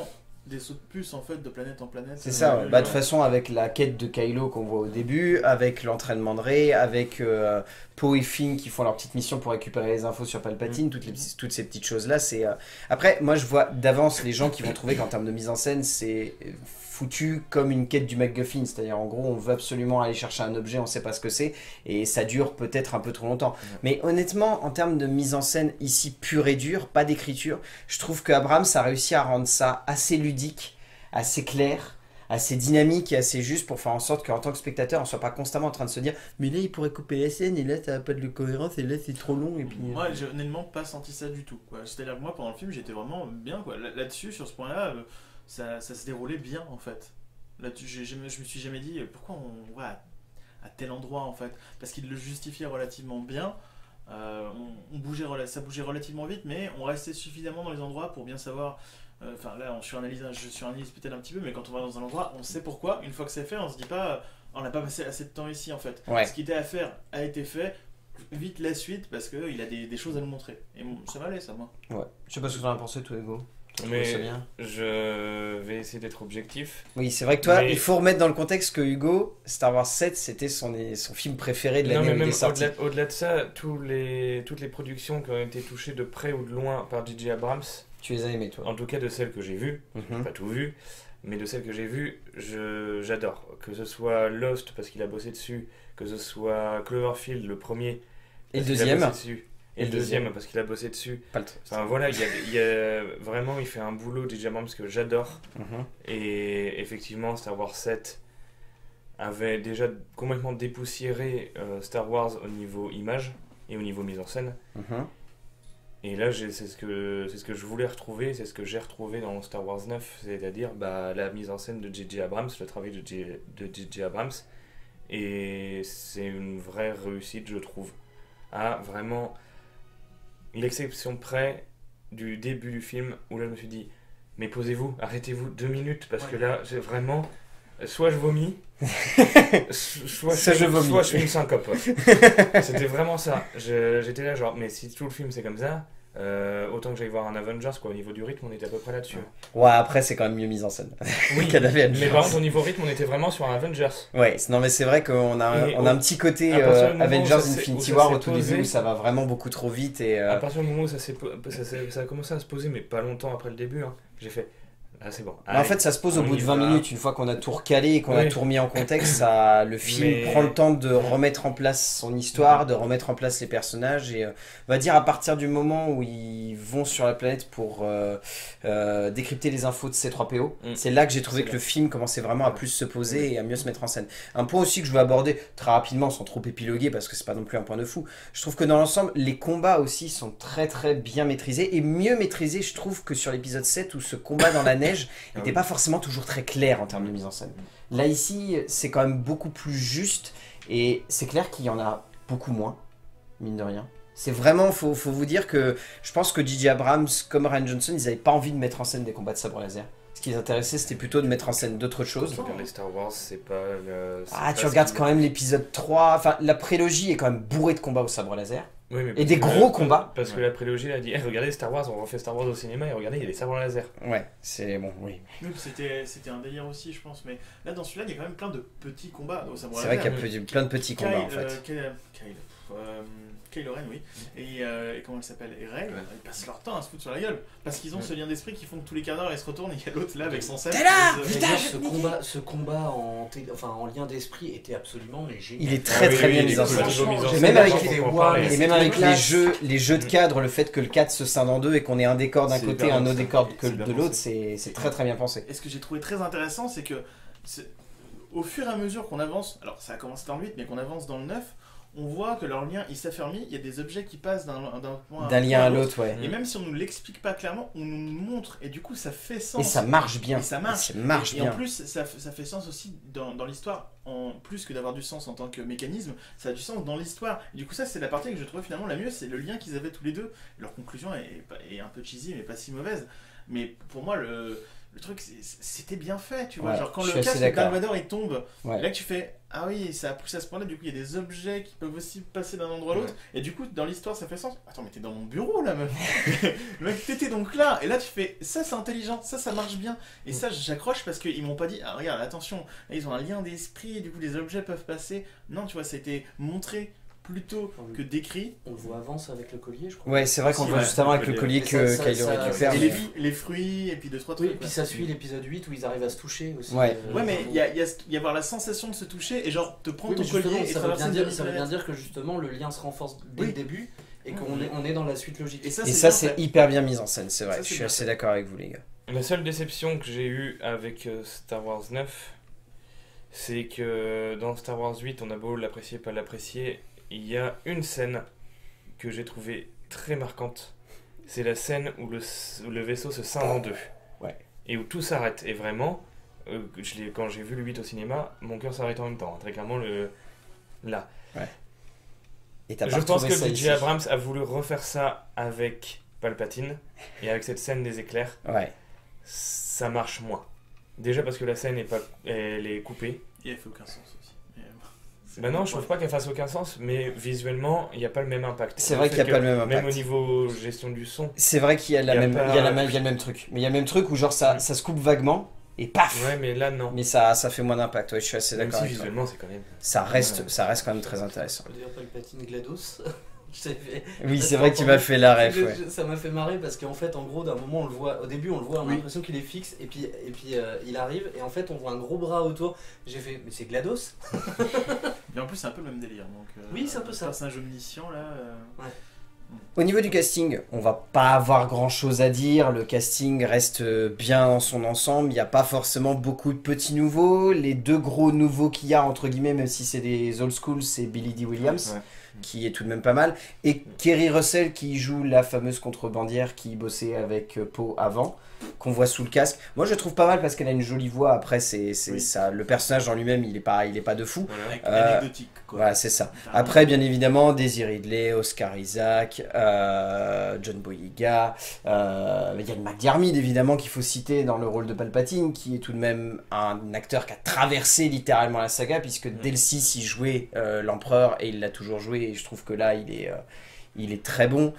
des sauts de puce en fait de planète en planète. C'est euh, ça, ouais. euh, Bah, de toute façon, avec la quête de Kylo qu'on voit au début, avec l'entraînement de Rey, avec euh, Poe et Finn qui font leur petite mission pour récupérer les infos sur Palpatine, toutes, les, toutes ces petites choses-là, c'est... euh, Après, moi, je vois d'avance les gens qui vont trouver qu'en termes de mise en scène, c'est foutu comme une quête du MacGuffin, c'est-à-dire en gros, on veut absolument aller chercher un objet, on sait pas ce que c'est, et ça dure peut-être un peu trop longtemps. Ouais. Mais honnêtement, en termes de mise en scène ici pure et dure, pas d'écriture, je trouve que Abrams a réussi à rendre ça assez ludique, assez clair, assez dynamique et assez juste pour faire en sorte qu'en tant que spectateur on soit pas constamment en train de se dire mais là il pourrait couper la scène et là ça n'a pas de cohérence et là c'est trop long et puis... Moi j'ai honnêtement pas senti ça du tout, c'est à dire que moi pendant le film j'étais vraiment bien quoi. Là-dessus sur ce point là euh, ça, ça se déroulait bien en fait. Là-dessus je, je, je me suis jamais dit pourquoi on va à, à tel endroit en fait, parce qu'il le justifiait relativement bien. Euh, on, on bougeait, ça bougeait relativement vite mais on restait suffisamment dans les endroits pour bien savoir. Enfin euh, là on suranalyse, je suranalyse peut-être un petit peu, mais quand on va dans un endroit on sait pourquoi. Une fois que c'est fait on se dit pas on n'a pas passé assez de temps ici en fait. Ouais. Ce qui était à faire a été fait, vite la suite parce qu'il a des, des choses à nous montrer et bon, ça m'allait ça moi. Ouais. Je sais pas ce que tu en as pensé toi Hugo. Mais ça bien je vais essayer d'être objectif. Oui, c'est vrai que toi, mais... il faut remettre dans le contexte que Hugo, Star Wars sept, c'était son, son film préféré de l'année où il est sorti. Au-delà, au-delà de ça, tous les, toutes les productions qui ont été touchées de près ou de loin par J J Abrams, tu les as aimées toi? En tout cas de celles que j'ai vues, mm-hmm. j'ai pas tout vu, mais de celles que j'ai vues, je, j'adore. Que ce soit Lost parce qu'il a bossé dessus, que ce soit Cloverfield le premier, et le deuxième. Et, et le deuxième, deuxième parce qu'il a bossé dessus. Pas le enfin voilà, il y a, il y a vraiment, il fait un boulot J J Abrams que j'adore. Mm-hmm. Et effectivement, Star Wars sept avait déjà complètement dépoussiéré euh, Star Wars au niveau image et au niveau mise en scène. Mm-hmm. Et là, j'ai, c'est, ce que, c'est ce que je voulais retrouver, c'est ce que j'ai retrouvé dans Star Wars neuf, c'est-à-dire bah, la mise en scène de J J Abrams, le travail de J J Abrams. Et c'est une vraie réussite, je trouve, à vraiment l'exception près du début du film où là je me suis dit mais posez-vous, arrêtez-vous deux minutes parce ouais. que là j'ai vraiment soit je vomis soit, ça, je, je vomis. soit je fais une syncope. C'était vraiment ça. Je, j'étais là genre mais si tout le film c'est comme ça, euh, autant que j'aille voir un Avengers quoi. Au niveau du rythme on était à peu près là-dessus. Ouais, après c'est quand même mieux mis en scène. Oui, mais par contre au niveau rythme on était vraiment sur un Avengers. Ouais, non mais c'est vrai qu'on a, on a un petit côté euh, Avengers Infinity War au tout début où ça va vraiment beaucoup trop vite et euh... à partir du moment où ça, s'est, ça, s'est, ça a commencé à se poser mais pas longtemps après le début hein, j'ai fait ah c'est bon. Allez, en fait ça se pose au bout de vingt minutes, une fois qu'on a tout recalé et qu'on oui. a tout remis en contexte, ça, le film mais... prend le temps de remettre en place son histoire, de remettre en place les personnages et euh, on va dire à partir du moment où ils vont sur la planète pour euh, euh, décrypter les infos de C trois P O, mm. c'est là que j'ai trouvé c'est que bien. Le film commençait vraiment à plus se poser mm. et à mieux se mettre en scène. Un point aussi que je veux aborder très rapidement sans trop épiloguer parce que c'est pas non plus un point de fou, je trouve que dans l'ensemble les combats aussi sont très très bien maîtrisés et mieux maîtrisés je trouve que sur l'épisode sept où ce combat dans la neige n'était ah oui. pas forcément toujours très clair en termes de mise en scène. Là ici, c'est quand même beaucoup plus juste et c'est clair qu'il y en a beaucoup moins, mine de rien. C'est vraiment, faut, faut vous dire que je pense que J J Abrams, comme Rian Johnson, ils n'avaient pas envie de mettre en scène des combats de sabre laser. Ce qui les intéressait, c'était plutôt de mettre en scène d'autres choses. Quand tu regardes les Star Wars, c'est pas... Le, c'est ah, pas tu regardes quand même l'épisode trois, enfin la prélogie est quand même bourrée de combats au sabre laser. Oui, mais et des gros que, combats. Parce que la prélogie a dit hey, regardez Star Wars, on refait Star Wars au cinéma et regardez, il y a des sabres laser. Ouais, c'est bon, oui. oui c'était, c'était un délire aussi, je pense. Mais là, dans celui-là, il y a quand même plein de petits combats au sabre laser. C'est vrai qu'il y a plein de petits combats Kyle, en fait. Euh, Kyle, Kyle, euh, Kylo Ren, oui. Et, euh, et comment elle s'appelle Et Rey, ouais. Ils passent leur temps à se foutre sur la gueule. Parce qu'ils ont ouais. ce lien d'esprit qui font que tous les quarts d'heure, ils se retournent et il y a l'autre là avec son sceptre. T'es là euh, Putain, ce, combat, ce combat en, t- enfin, en lien d'esprit était absolument mais génial. Il est très très bien mis en scène. Même avec les wow, et même avec les jeux, les jeux de cadre, le fait que le cadre se scinde en deux et qu'on ait un décor d'un côté, un autre décor que de l'autre, c'est, c'est très très bien pensé. Et ce que j'ai trouvé très intéressant, c'est que c'est, au fur et à mesure qu'on avance, alors ça a commencé dans le huit, mais qu'on avance dans le neuf, on voit que leur lien il s'affermit, il y a des objets qui passent d'un, d'un point d'un lien à l'autre, ouais. Et même si on ne nous l'explique pas clairement, on nous montre et du coup ça fait sens. Et ça marche bien. Et ça marche. Et, ça marche et, bien. et en plus, ça, ça fait sens aussi dans, dans l'histoire, en plus que d'avoir du sens en tant que mécanisme, ça a du sens dans l'histoire. Et du coup, ça c'est la partie que je trouve finalement la mieux, c'est le lien qu'ils avaient tous les deux. Leur conclusion est, est un peu cheesy, mais pas si mauvaise. Mais pour moi, le, le truc, c'est- c'était bien fait, tu vois. Ouais, Genre, quand je le suis assez casque de d'accord. Dark Vador il tombe, Ouais. et là que tu fais ah oui, ça a poussé à ce point-là, du coup, il y a des objets qui peuvent aussi passer d'un endroit à l'autre, et du coup, dans l'histoire, ça fait sens. Attends, mais t'es dans mon bureau là, meuf. Le mec, t'étais donc là, et là, tu fais ça, c'est intelligent, ça, ça marche bien. Et ça, j'accroche parce qu'ils m'ont pas dit ah, regarde, attention, là, ils ont un lien d'esprit, et du coup, les objets peuvent passer. Non, tu vois, ça a été montré plutôt que décrit. On le voit avant ça avec le collier, je crois. Ouais, c'est vrai qu'on Si, le voit ouais, juste avant le avec le collier. collier Et que ça- ça- Kylo ça- récupère. Et mais- les, les fruits, et puis deux, trois Oui, trucs. et puis ouais. ça suit l'épisode huit où ils arrivent à se toucher aussi. Ouais. euh, Ouais, mais il y a, il y, a, il y a avoir la sensation de se toucher et genre te prendre Oui, mais ton collier justement, et ça veut, traverser bien une dire, ça veut bien demi-planète. dire que justement le lien se renforce dès Oui. le début et qu'on Mhm. est, on est dans la suite logique. Et ça, Et c'est ça, bien c'est fait. hyper bien mis en scène, c'est vrai. Ça, Je c'est suis bien assez fait. d'accord avec vous, les gars. La seule déception que j'ai eue avec euh, Star Wars neuf, c'est que dans Star Wars huit, on a beau l'apprécier, pas l'apprécier, il y a une scène que j'ai trouvée très marquante. C'est la scène où le, où le vaisseau se scinde en deux. Ouais. Et où tout s'arrête. Et vraiment, euh, je l'ai- quand j'ai vu le huit au cinéma, mon cœur s'arrête en même temps. Très clairement, le... là. Et t'as pas Je pense retrouvé que ça J ici. J Abrams a voulu refaire ça avec Palpatine. Et avec cette scène des éclairs, Ouais. ça marche moins. Déjà parce que la scène est, pas, elle est coupée. Et elle fait aucun sens aussi. Mais, euh, c'est Bah non, bon, je trouve ouais. pas qu'elle fasse aucun sens, mais visuellement, il n'y a pas le même impact. C'est Le vrai fait qu'il y a que pas le même Même impact. au niveau gestion du son. C'est vrai qu'il y a la Il y a même, pas- il y a la même, il y a le même truc. Mais il y a le même truc où genre ça, Mm. ça se coupe vaguement et paf. Ouais, mais là, non. Mais ça, ça fait moins d'impact. Ouais, je suis assez Même d'accord si avec toi. visuellement, c'est quand même. Ça reste, Ouais. ça reste quand même très intéressant. D'ailleurs, Palpatine GLaDOS. Je t'ai fait- Oui, c'est vrai que tu m'as fait la ref. Je- Ouais. je- Ça m'a fait marrer parce qu'en fait, en gros, d'un moment, on le voit. Au début, on le voit, on a Oui. l'impression qu'il est fixe, et puis, et puis euh, il arrive, et en fait, on voit un gros bras autour. J'ai fait, mais c'est GLaDOS. Mais en plus, c'est un peu le même délire. Donc, euh, Oui, c'est un peu ça. Le personnage omniscient là. euh, Au niveau du casting, on va pas avoir grand chose à dire. Le casting reste bien dans son ensemble. Il n'y a pas forcément beaucoup de petits nouveaux. Les deux gros nouveaux qu'il y a, entre guillemets, même si c'est des old school, c'est Billy Dee Williams, Ouais. qui est tout de même pas mal. Et Kerry Russell, qui joue la fameuse contrebandière qui bossait avec euh, Poe avant, qu'on voit sous le casque. Moi, je le trouve pas mal parce qu'elle a une jolie voix. Après, c'est c'est Oui. ça. Le personnage en lui-même, il est pas, il est pas de fou. Voilà. Avec Euh, anecdotique quoi. Voilà, c'est ça. Littéralement. Après, bien évidemment, Daisy Ridley, Oscar Isaac, euh, John Boyega, euh, Ian McDiarmid, évidemment, qu'il faut citer dans le rôle de Palpatine, qui est tout de même un acteur qui a traversé littéralement la saga, puisque dès le six, il jouait euh, l'empereur, et il l'a toujours joué, et je trouve que là, il est, euh, il est très bon.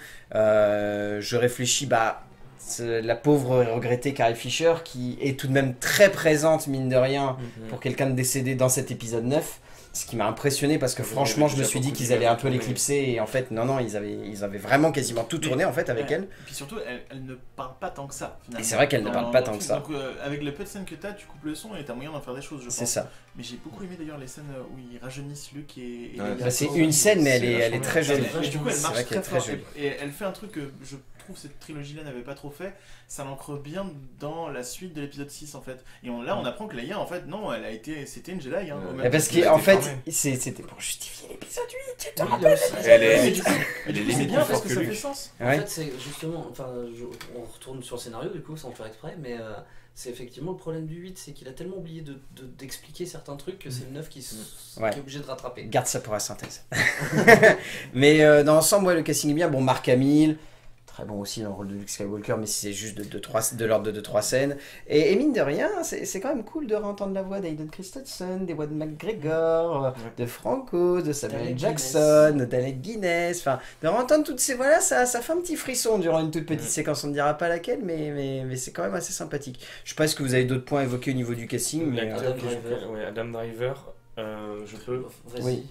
Euh, je réfléchis, bah... c'est la pauvre et regrettée Carrie Fisher, qui est tout de même très présente, mine de rien, pour quelqu'un de décédé dans cet épisode neuf, ce qui m'a impressionné parce que Vous franchement avez je me déjà suis dit beaucoup qu'ils allaient un peu d'images l'éclipser et en fait non non ils avaient, ils avaient vraiment quasiment tout tourné en fait avec Ouais. elle. Et puis surtout, elle, elle ne parle pas tant que ça. Finalement. Et c'est vrai qu'elle ne Dans- parle pas dans tant le que film. ça. Donc euh, avec le peu de scènes que t'as, tu coupes le son et t'as moyen d'en faire des choses, je C'est pense. ça. Mais j'ai beaucoup aimé d'ailleurs les scènes où ils rajeunissent Luke et. et Ouais. Leia. Bah, c'est Oh, une oui, scène mais elle c'est est, elle est vachement très bien. jolie. C'est Et du coup, elle C'est marche vrai très qu'elle est très fort. jolie. Et, et elle fait un truc que je trouve cette trilogie-là n'avait pas trop fait. Ça l'ancre bien dans la suite de l'épisode six en fait. Et on, là, on apprend que Leia, en fait, non, elle a été, c'était une Jedi. Hein, Ouais. au même Mais parce titre qu'en été fait formée. c'est- c'était pour justifier l'épisode huit, tu te Oui, rappelles? il y a aussi- Elle Mais est. du coup, mais du elle est coup, c'est limite bien plus parce forte que que ça lui. fait sens. En Ouais. fait, c'est justement, enfin, je- on retourne sur le scénario du coup, sans faire exprès, mais euh, c'est effectivement le problème du huit, c'est qu'il a tellement oublié de- de- d'expliquer certains trucs que c'est le neuf qui, s- Ouais. qui est obligé de rattraper. Garde ça pour la synthèse. Mais euh, dans l'ensemble, ouais, le casting est bien. Bon, Mark Hamill, très bon aussi dans le rôle de Luke Skywalker, mais c'est juste de, de, trois- de l'ordre de deux trois scènes. Et, et mine de rien, c'est c'est quand même cool de réentendre la voix d'Aiden Christensen, d'Ewan McGregor, euh, de Franco, de Samuel d'Alec Jackson, d'Alec Guinness. Enfin, de réentendre toutes ces voix-là, ça, ça fait un petit frisson durant une toute petite Mm. séquence. On ne dira pas laquelle, mais, mais, mais c'est quand même assez sympathique. Je sais pas, est-ce que vous avez d'autres points à évoquer au niveau du casting, mais... euh, L'acteur Adam que je- Driver. ouais, Adam Driver, euh, je peux. Vas-y. Oui.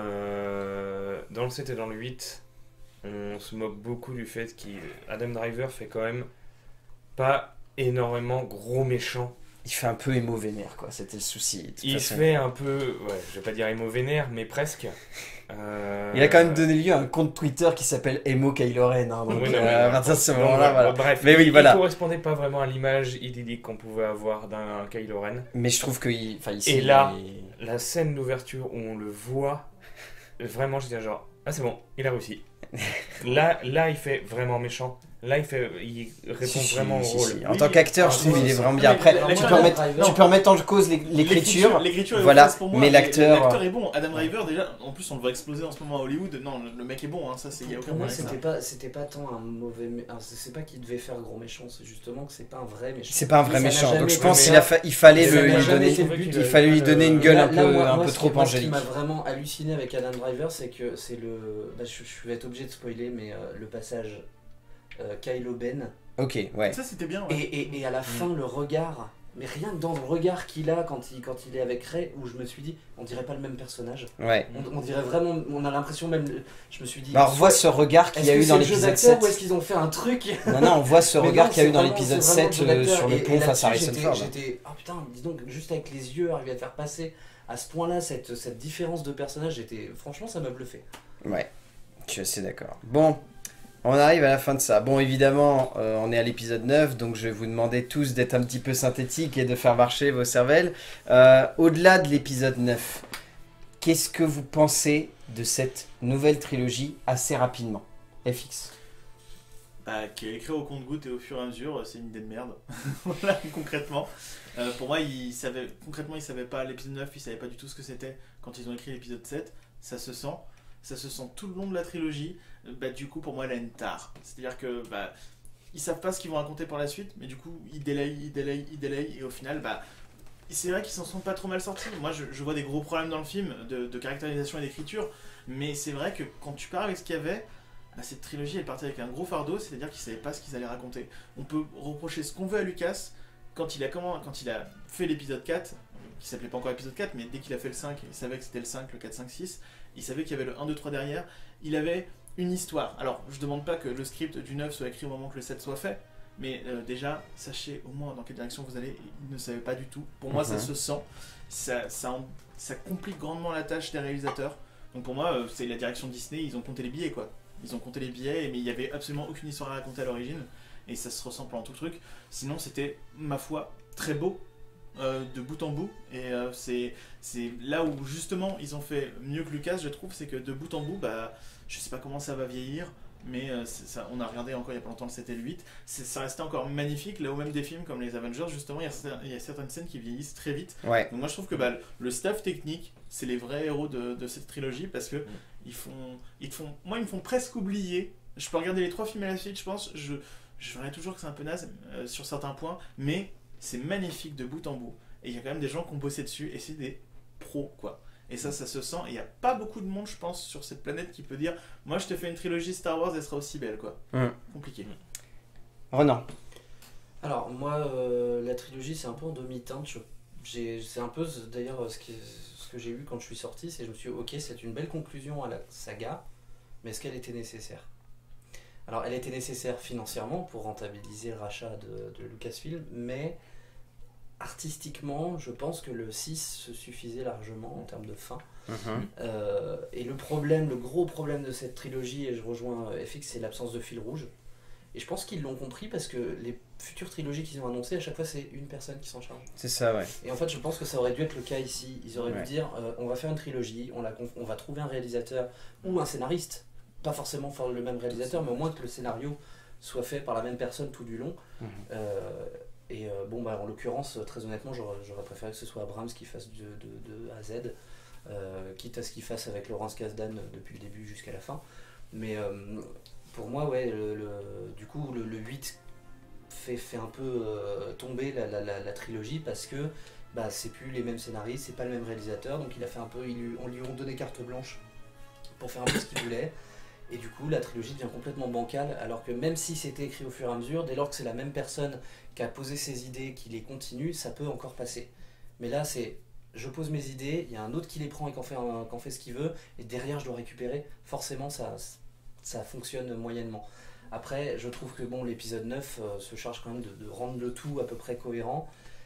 Euh, dans le sept et dans le huit, on se moque beaucoup du fait qu'Adam Driver fait quand même pas énormément gros méchant. il fait un peu émo vénère, quoi. C'était le souci. de toute Il se façon. fait un peu, ouais, je vais pas dire émo vénère, mais presque. Euh, Il a quand même donné lieu à un compte Twitter qui s'appelle Emo Kylo Ren. Hein, donc Oui, non, euh, mais, à partir de ce donc, moment-là, ouais, voilà. Bref, Mais oui, il, voilà. il correspondait pas vraiment à l'image idyllique qu'on pouvait avoir d'un Kylo Ren. Mais je trouve que il- enfin, ici, Et là- il- La scène d'ouverture où on le voit, vraiment j'étais genre, ah c'est bon, il a réussi. là, là, il fait vraiment méchant. Là, il, fait, il répond Si, si, vraiment si, au rôle. si. En Oui, tant qu'acteur, je ah, trouve oui, il est c'est- vraiment mais bien. Après, l'acteur- tu peux, remettre, Driver- tu peux remettre en cause l'é- l'écriture. L'écriture est Voilà, mauvaise pour moi, mais l'acteur- L'acteur est bon. Adam Driver, déjà, en plus, on le voit exploser en ce moment à Hollywood. Non, le mec est bon, hein, ça, c'est. Y a aucun Pour moi, problème avec c'était ça. pas, c'était pas tant un mauvais. mé- alors, c'est c'est pas qu'il devait faire gros méchant, c'est justement que c'est pas un vrai méchant. C'est pas un vrai Ça n'a méchant. jamais Donc je été pense le qu'il cas. a fa- il fallait Ça le, n'a lui jamais donner, été le but. il fallait lui donner une gueule Là- un là, peu, moi- un moi, peu ce qui- trop moi, Ce qui angélique. m'a vraiment halluciné avec Adam Driver, c'est que c'est le. Bah, je, je vais être obligé de spoiler, mais euh, le passage euh, Kylo Ben. Ok, ouais. Ça, c'était bien. Et, Ouais. et, et à la fin, le regard. Mais rien que dans le regard qu'il a quand il, quand il est avec Rey, où je me suis dit, on dirait pas le même personnage. Ouais. On, on dirait vraiment. On a l'impression même. Je me suis dit. Bah, on voit ce regard qu'il y a est-ce eu que dans c'est le jeu l'épisode d'acteur sept. ou est-ce qu'ils ont fait un truc? Non, non, on voit ce Mais regard non, qu'il y a eu c'est dans vraiment- l'épisode c'est vraiment sept le jeu euh, d'acteur. sur le Et- pont et face à là-dessus, Harrison j'étais- Ford. J'étais, oh putain, dis donc, juste avec les yeux, arriver à te faire passer à ce point-là cette, cette différence de personnage, j'étais, franchement, ça m'a bluffé. Ouais, je suis assez d'accord. Bon, on arrive à la fin de ça. Bon, évidemment, euh, on est à l'épisode neuf, donc je vais vous demander tous d'être un petit peu synthétiques et de faire marcher vos cervelles. Euh, au-delà de l'épisode neuf, qu'est-ce que vous pensez de cette nouvelle trilogie assez rapidement? F X. Bah, qui est écrit au compte-gouttes et au fur et à mesure, c'est une idée de merde. Voilà, concrètement. Euh, pour moi, ils savaient, concrètement, ils savaient pas l'épisode neuf, ils savaient pas du tout ce que c'était quand ils ont écrit l'épisode sept. Ça se sent. Ça se sent tout le long de la trilogie. Euh, Bah, du coup, pour moi, elle a une tare. C'est-à-dire que, bah, ils savent pas ce qu'ils vont raconter pour la suite, mais du coup, ils délayent, ils délayent, ils délayent, et au final, bah, c'est vrai qu'ils s'en sont pas trop mal sortis. Moi, je, je vois des gros problèmes dans le film de, de caractérisation et d'écriture, mais c'est vrai que quand tu pars avec ce qu'il y avait, bah, cette trilogie elle partait avec un gros fardeau, c'est-à-dire qu'ils savaient pas ce qu'ils allaient raconter. On peut reprocher ce qu'on veut à Lucas quand il a, comment, quand il a fait l'épisode quatre, qui s'appelait pas encore épisode quatre, mais dès qu'il a fait le cinq, il savait que c'était le cinq, le quatre, cinq, six, il savait qu'il y avait le un, deux, trois derrière, il avait une histoire. Alors, je demande pas que le script du neuf soit écrit au moment que le sept soit fait, mais euh, déjà, sachez au moins dans quelle direction vous allez, il ne savait pas du tout. Pour moi, Mhm. ça se sent, ça, ça, en- ça complique grandement la tâche des réalisateurs. Donc pour moi, euh, c'est la direction Disney, ils ont compté les billets quoi. Ils ont compté les billets, mais il n'y avait absolument aucune histoire à raconter à l'origine, et ça se ressent pendant tout le truc. Sinon, c'était, ma foi, très beau, euh, de bout en bout, et euh, c'est c'est là où justement ils ont fait mieux que Lucas, je trouve, c'est que de bout en bout, bah, je sais pas comment ça va vieillir, mais euh, c'est- ça, on a regardé encore il y a pas longtemps le sept et le huit, c'est- ça restait encore magnifique, là où même des films comme les Avengers, justement, il y a, cer- il y a certaines scènes qui vieillissent très vite. Ouais. Donc moi je trouve que bah, le staff technique, c'est les vrais héros de, de cette trilogie parce que ils font, ils te font, moi ils me font presque oublier. Je peux regarder les trois films à la suite, je pense. Je, je verrai toujours que c'est un peu naze euh, sur certains points, mais c'est magnifique de bout en bout. Et il y a quand même des gens qui ont bossé dessus et c'est des pros quoi. Et ça, ça se sent. Et il n'y a pas beaucoup de monde, je pense, sur cette planète qui peut dire moi je te fais une trilogie Star Wars, elle sera aussi belle quoi. Mm. Compliqué. Renan. Alors, moi, euh, la trilogie, c'est un peu en demi-teinte. Je- j'ai- C'est un peu, ce- d'ailleurs, ce, qui- ce que j'ai eu quand je suis sorti, c'est que je me suis dit, ok, c'est une belle conclusion à la saga, mais est-ce qu'elle était nécessaire? Alors, elle était nécessaire financièrement pour rentabiliser le rachat de, de Lucasfilm, mais artistiquement, je pense que le six se suffisait largement en termes de fin. Euh, et le problème, le gros problème de cette trilogie, et je rejoins euh, F X, c'est l'absence de fil rouge. Et je pense qu'ils l'ont compris parce que les futures trilogies qu'ils ont annoncées, à chaque fois, c'est une personne qui s'en charge. C'est ça, ouais. Et en fait, je pense que ça aurait dû être le cas ici. Ils auraient Ouais. dû dire euh, on va faire une trilogie, on, la conf- on va trouver un réalisateur ou un scénariste. Pas forcément faire le même réalisateur, mais au moins que le scénario soit fait par la même personne tout du long. Mhm. Euh, et euh, bon, bah, en l'occurrence, très honnêtement, j'aurais, j'aurais préféré que ce soit Abrams qui fasse de, de, de A à Z, euh, quitte à ce qu'il fasse avec Laurence Kasdan depuis le début jusqu'à la fin. Mais euh, pour moi, ouais, le, le- du coup, le, le huit fait, fait un peu euh, tomber la, la, la, la trilogie parce que bah, c'est plus les mêmes scénaristes, c'est pas le même réalisateur, donc il a fait un peu, il lui, on lui a donné carte blanche pour faire un peu ce qu'il voulait. Et du coup, la trilogie devient complètement bancale, alors que même si c'était écrit au fur et à mesure, dès lors que c'est la même personne qui a posé ses idées, qui les continue, ça peut encore passer. Mais là, c'est je pose mes idées, il y a un autre qui les prend et qui en fait, un- qui en fait ce qu'il veut, et derrière, je dois récupérer. Forcément, ça, ça fonctionne moyennement. Après, je trouve que bon, l'épisode neuf euh, se charge quand même de, de rendre le tout à peu près cohérent.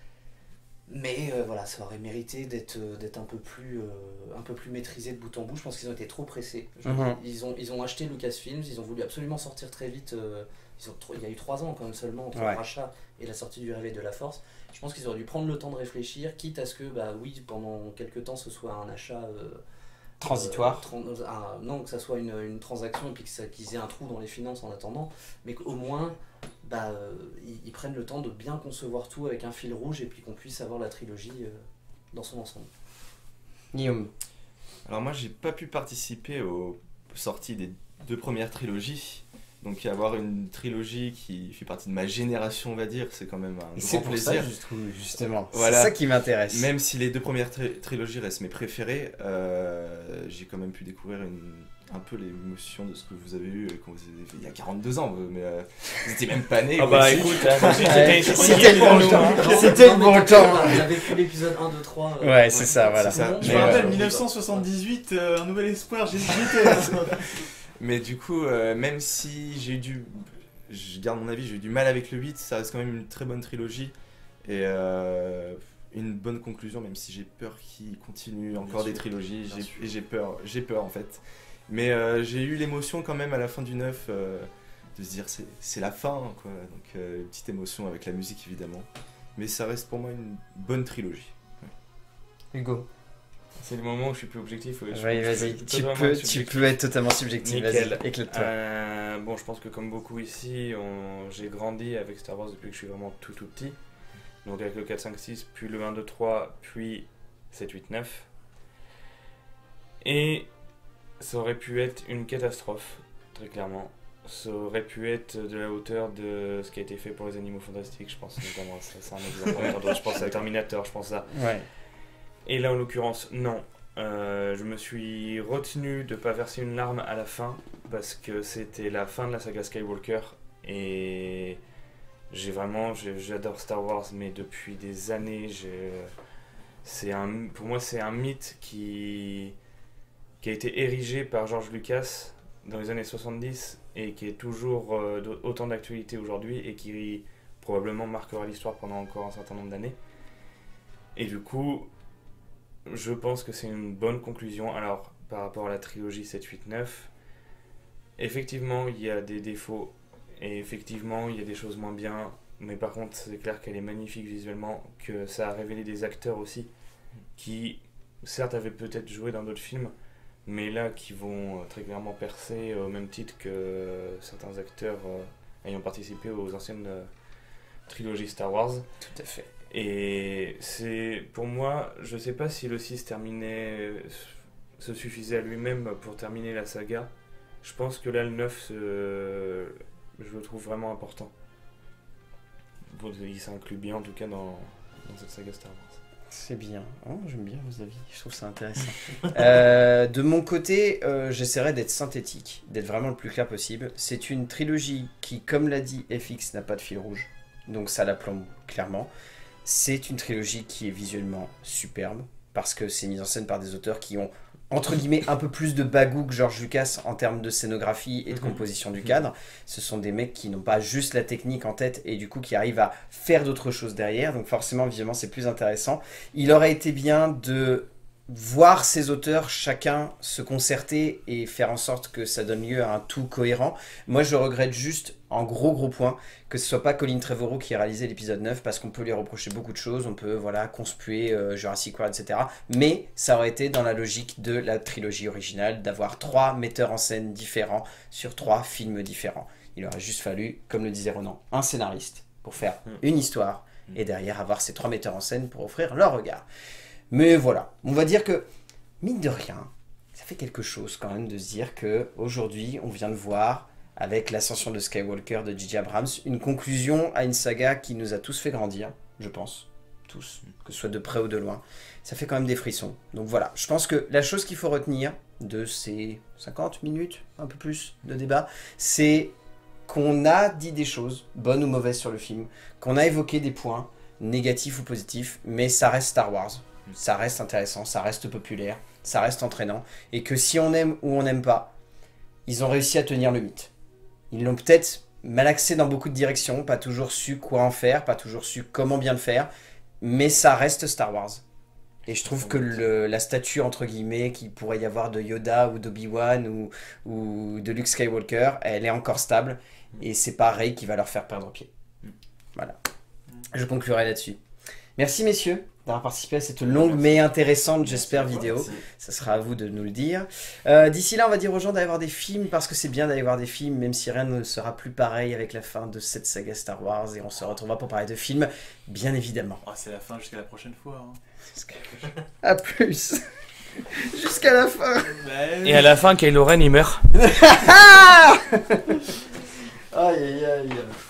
Mais euh, voilà, ça aurait mérité d'être euh, d'être un peu plus euh, un peu plus maîtrisé de bout en bout. Je pense qu'ils ont été trop pressés. Je- Mhm. ils, ont, ils ont acheté Lucasfilms, ils ont voulu absolument sortir très vite. euh, ils ont, trop- il y a eu trois ans quand même seulement entre Ouais. le rachat et la sortie du Réveil de la Force. Je pense qu'ils auraient dû prendre le temps de réfléchir, quitte à ce que, bah oui, pendant quelques temps, ce soit un achat euh, Transitoire. euh, tran- un- non, que ça soit une, une transaction et puis que ça- qu'ils aient un trou dans les finances en attendant, mais qu'au moins bah, euh, ils, ils prennent le temps de bien concevoir tout avec un fil rouge et puis qu'on puisse avoir la trilogie euh, dans son ensemble. Guillaume. Alors moi, j'ai pas pu participer aux sorties des deux premières trilogies. Donc avoir une trilogie qui fait partie de ma génération, on va dire, c'est quand même un Et c'est grand pour ça, plaisir. je trouve, justement. Voilà. C'est ça qui m'intéresse. Même si les deux premières tri- trilogies restent mes préférées, euh, j'ai quand même pu découvrir une, un peu l'émotion de ce que vous avez eu quand vous avez fait il y a quarante-deux ans, mais euh, vous étiez même pas nés. Ah vous bah aussi. écoute, Ouais, c'était c'était le bon temps. C'était le bon temps. On a vécu l'épisode un, deux, trois. euh, Ouais, c'est ça, voilà. c'est ça. Je Mais, me rappelle, euh, mille neuf cent soixante-dix-huit, euh, un nouvel espoir, j'ai j'y étais. Là. Mais du coup, euh, même si j'ai eu du... Je garde mon avis, j'ai eu du mal avec le huit, ça reste quand même une très bonne trilogie. Et euh, une bonne conclusion, même si j'ai peur qu'il continue encore Bien des sûr, trilogies. bien J'ai, sûr. et j'ai peur, j'ai peur en fait. Mais euh, j'ai eu l'émotion quand même à la fin du neuf euh, de se dire c'est, c'est la fin, quoi. Donc euh, une petite émotion avec la musique évidemment. Mais ça reste pour moi une bonne trilogie. Hugo. C'est le moment où je suis plus objectif. où je- Oui, je vas-y. suis Tu totalement peux, tu subjectif. peux être totalement subjectif. Nickel. Vas-y, éclate-toi. Euh, bon, je pense que comme beaucoup ici, on- j'ai grandi avec Star Wars depuis que je suis vraiment tout tout petit. Donc avec le quatre, cinq, six, puis le un, deux, trois, puis sept, huit, neuf. Et ça aurait pu être une catastrophe, très clairement. Ça aurait pu être de la hauteur de ce qui a été fait pour les Animaux Fantastiques, je pense notamment. Ça, c'est un exemple. Je pense à Terminator, je pense à... Ouais. Et là, en l'occurrence, non. Euh, je me suis retenu de ne pas verser une larme à la fin parce que c'était la fin de la saga Skywalker et j'ai vraiment, j'ai- j'adore Star Wars, mais depuis des années, j'ai, c'est un, pour moi, c'est un mythe qui, qui a été érigé par George Lucas dans les années soixante-dix et qui est toujours euh, d'au- autant d'actualité aujourd'hui et qui probablement marquera l'histoire pendant encore un certain nombre d'années. Et du coup, je pense que c'est une bonne conclusion. Alors, par rapport à la trilogie sept, huit, neuf, effectivement, il y a des défauts et effectivement, il y a des choses moins bien. Mais par contre, c'est clair qu'elle est magnifique visuellement, que ça a révélé des acteurs aussi qui, certes, avaient peut-être joué dans d'autres films, mais là, qui vont euh, très clairement percer au même titre que euh, certains acteurs euh, ayant participé aux anciennes euh, trilogies Star Wars. Tout à fait. Et c'est pour moi, je sais pas si le six terminait, se suffisait à lui-même pour terminer la saga. Je pense que là, le neuf, euh, je le trouve vraiment important. Bon, il s'inclut bien en tout cas dans, dans cette saga Star Wars. C'est bien. Oh, j'aime bien vos avis. Je trouve ça intéressant. Euh, de mon côté, euh, j'essaierai d'être synthétique, d'être vraiment le plus clair possible. C'est une trilogie qui, comme l'a dit F X, n'a pas de fil rouge. Donc ça la plombe clairement. C'est une trilogie qui est visuellement superbe parce que c'est mis en scène par des auteurs qui ont, entre guillemets, un peu plus de bagou que George Lucas en termes de scénographie et de composition du cadre. Ce sont des mecs qui n'ont pas juste la technique en tête et du coup qui arrivent à faire d'autres choses derrière. Donc forcément, visuellement, c'est plus intéressant. Il aurait été bien de voir ces auteurs chacun se concerter et faire en sorte que ça donne lieu à un tout cohérent. Moi, je regrette juste, en gros gros point, que ce soit pas Colin Trevorrow qui a réalisé l'épisode neuf parce qu'on peut lui reprocher beaucoup de choses, on peut voilà conspuer euh, Jurassic World, et cetera. Mais ça aurait été dans la logique de la trilogie originale d'avoir trois metteurs en scène différents sur trois films différents. Il aurait juste fallu, comme le disait Ronan, un scénariste pour faire une histoire et derrière avoir ces trois metteurs en scène pour offrir leur regard. Mais voilà, on va dire que, mine de rien, ça fait quelque chose quand même de se dire qu'aujourd'hui, on vient de voir, avec l'ascension de Skywalker de J J Abrams, une conclusion à une saga qui nous a tous fait grandir, je pense, tous, que ce soit de près ou de loin. Ça fait quand même des frissons. Donc voilà, je pense que la chose qu'il faut retenir de ces cinquante minutes, un peu plus de débat, c'est qu'on a dit des choses, bonnes ou mauvaises sur le film, qu'on a évoqué des points, négatifs ou positifs, mais ça reste Star Wars. Ça reste intéressant, ça reste populaire, ça reste entraînant, et que si on aime ou on n'aime pas, ils ont réussi à tenir le mythe. Ils l'ont peut-être malaxé dans beaucoup de directions, pas toujours su quoi en faire, pas toujours su comment bien le faire, mais ça reste Star Wars. Et je trouve que le, la statue, entre guillemets, qu'il pourrait y avoir de Yoda ou d'Obi-Wan ou, ou de Luke Skywalker, elle est encore stable, et c'est pas Rey qui va leur faire perdre pied. Voilà. Je conclurai là-dessus. Merci messieurs d'avoir participé à cette longue mais intéressante, j'espère, vidéo. Ça sera à vous de nous le dire. Euh, D'ici là, on va dire aux gens d'aller voir des films, parce que c'est bien d'aller voir des films, même si rien ne sera plus pareil avec la fin de cette saga Star Wars, et on se retrouvera pour parler de films, bien évidemment. Oh, c'est la fin jusqu'à la prochaine fois. Hein. À plus. Jusqu'à la fin. Et à la fin, Kylo Ren il meurt. Aïe aïe aïe.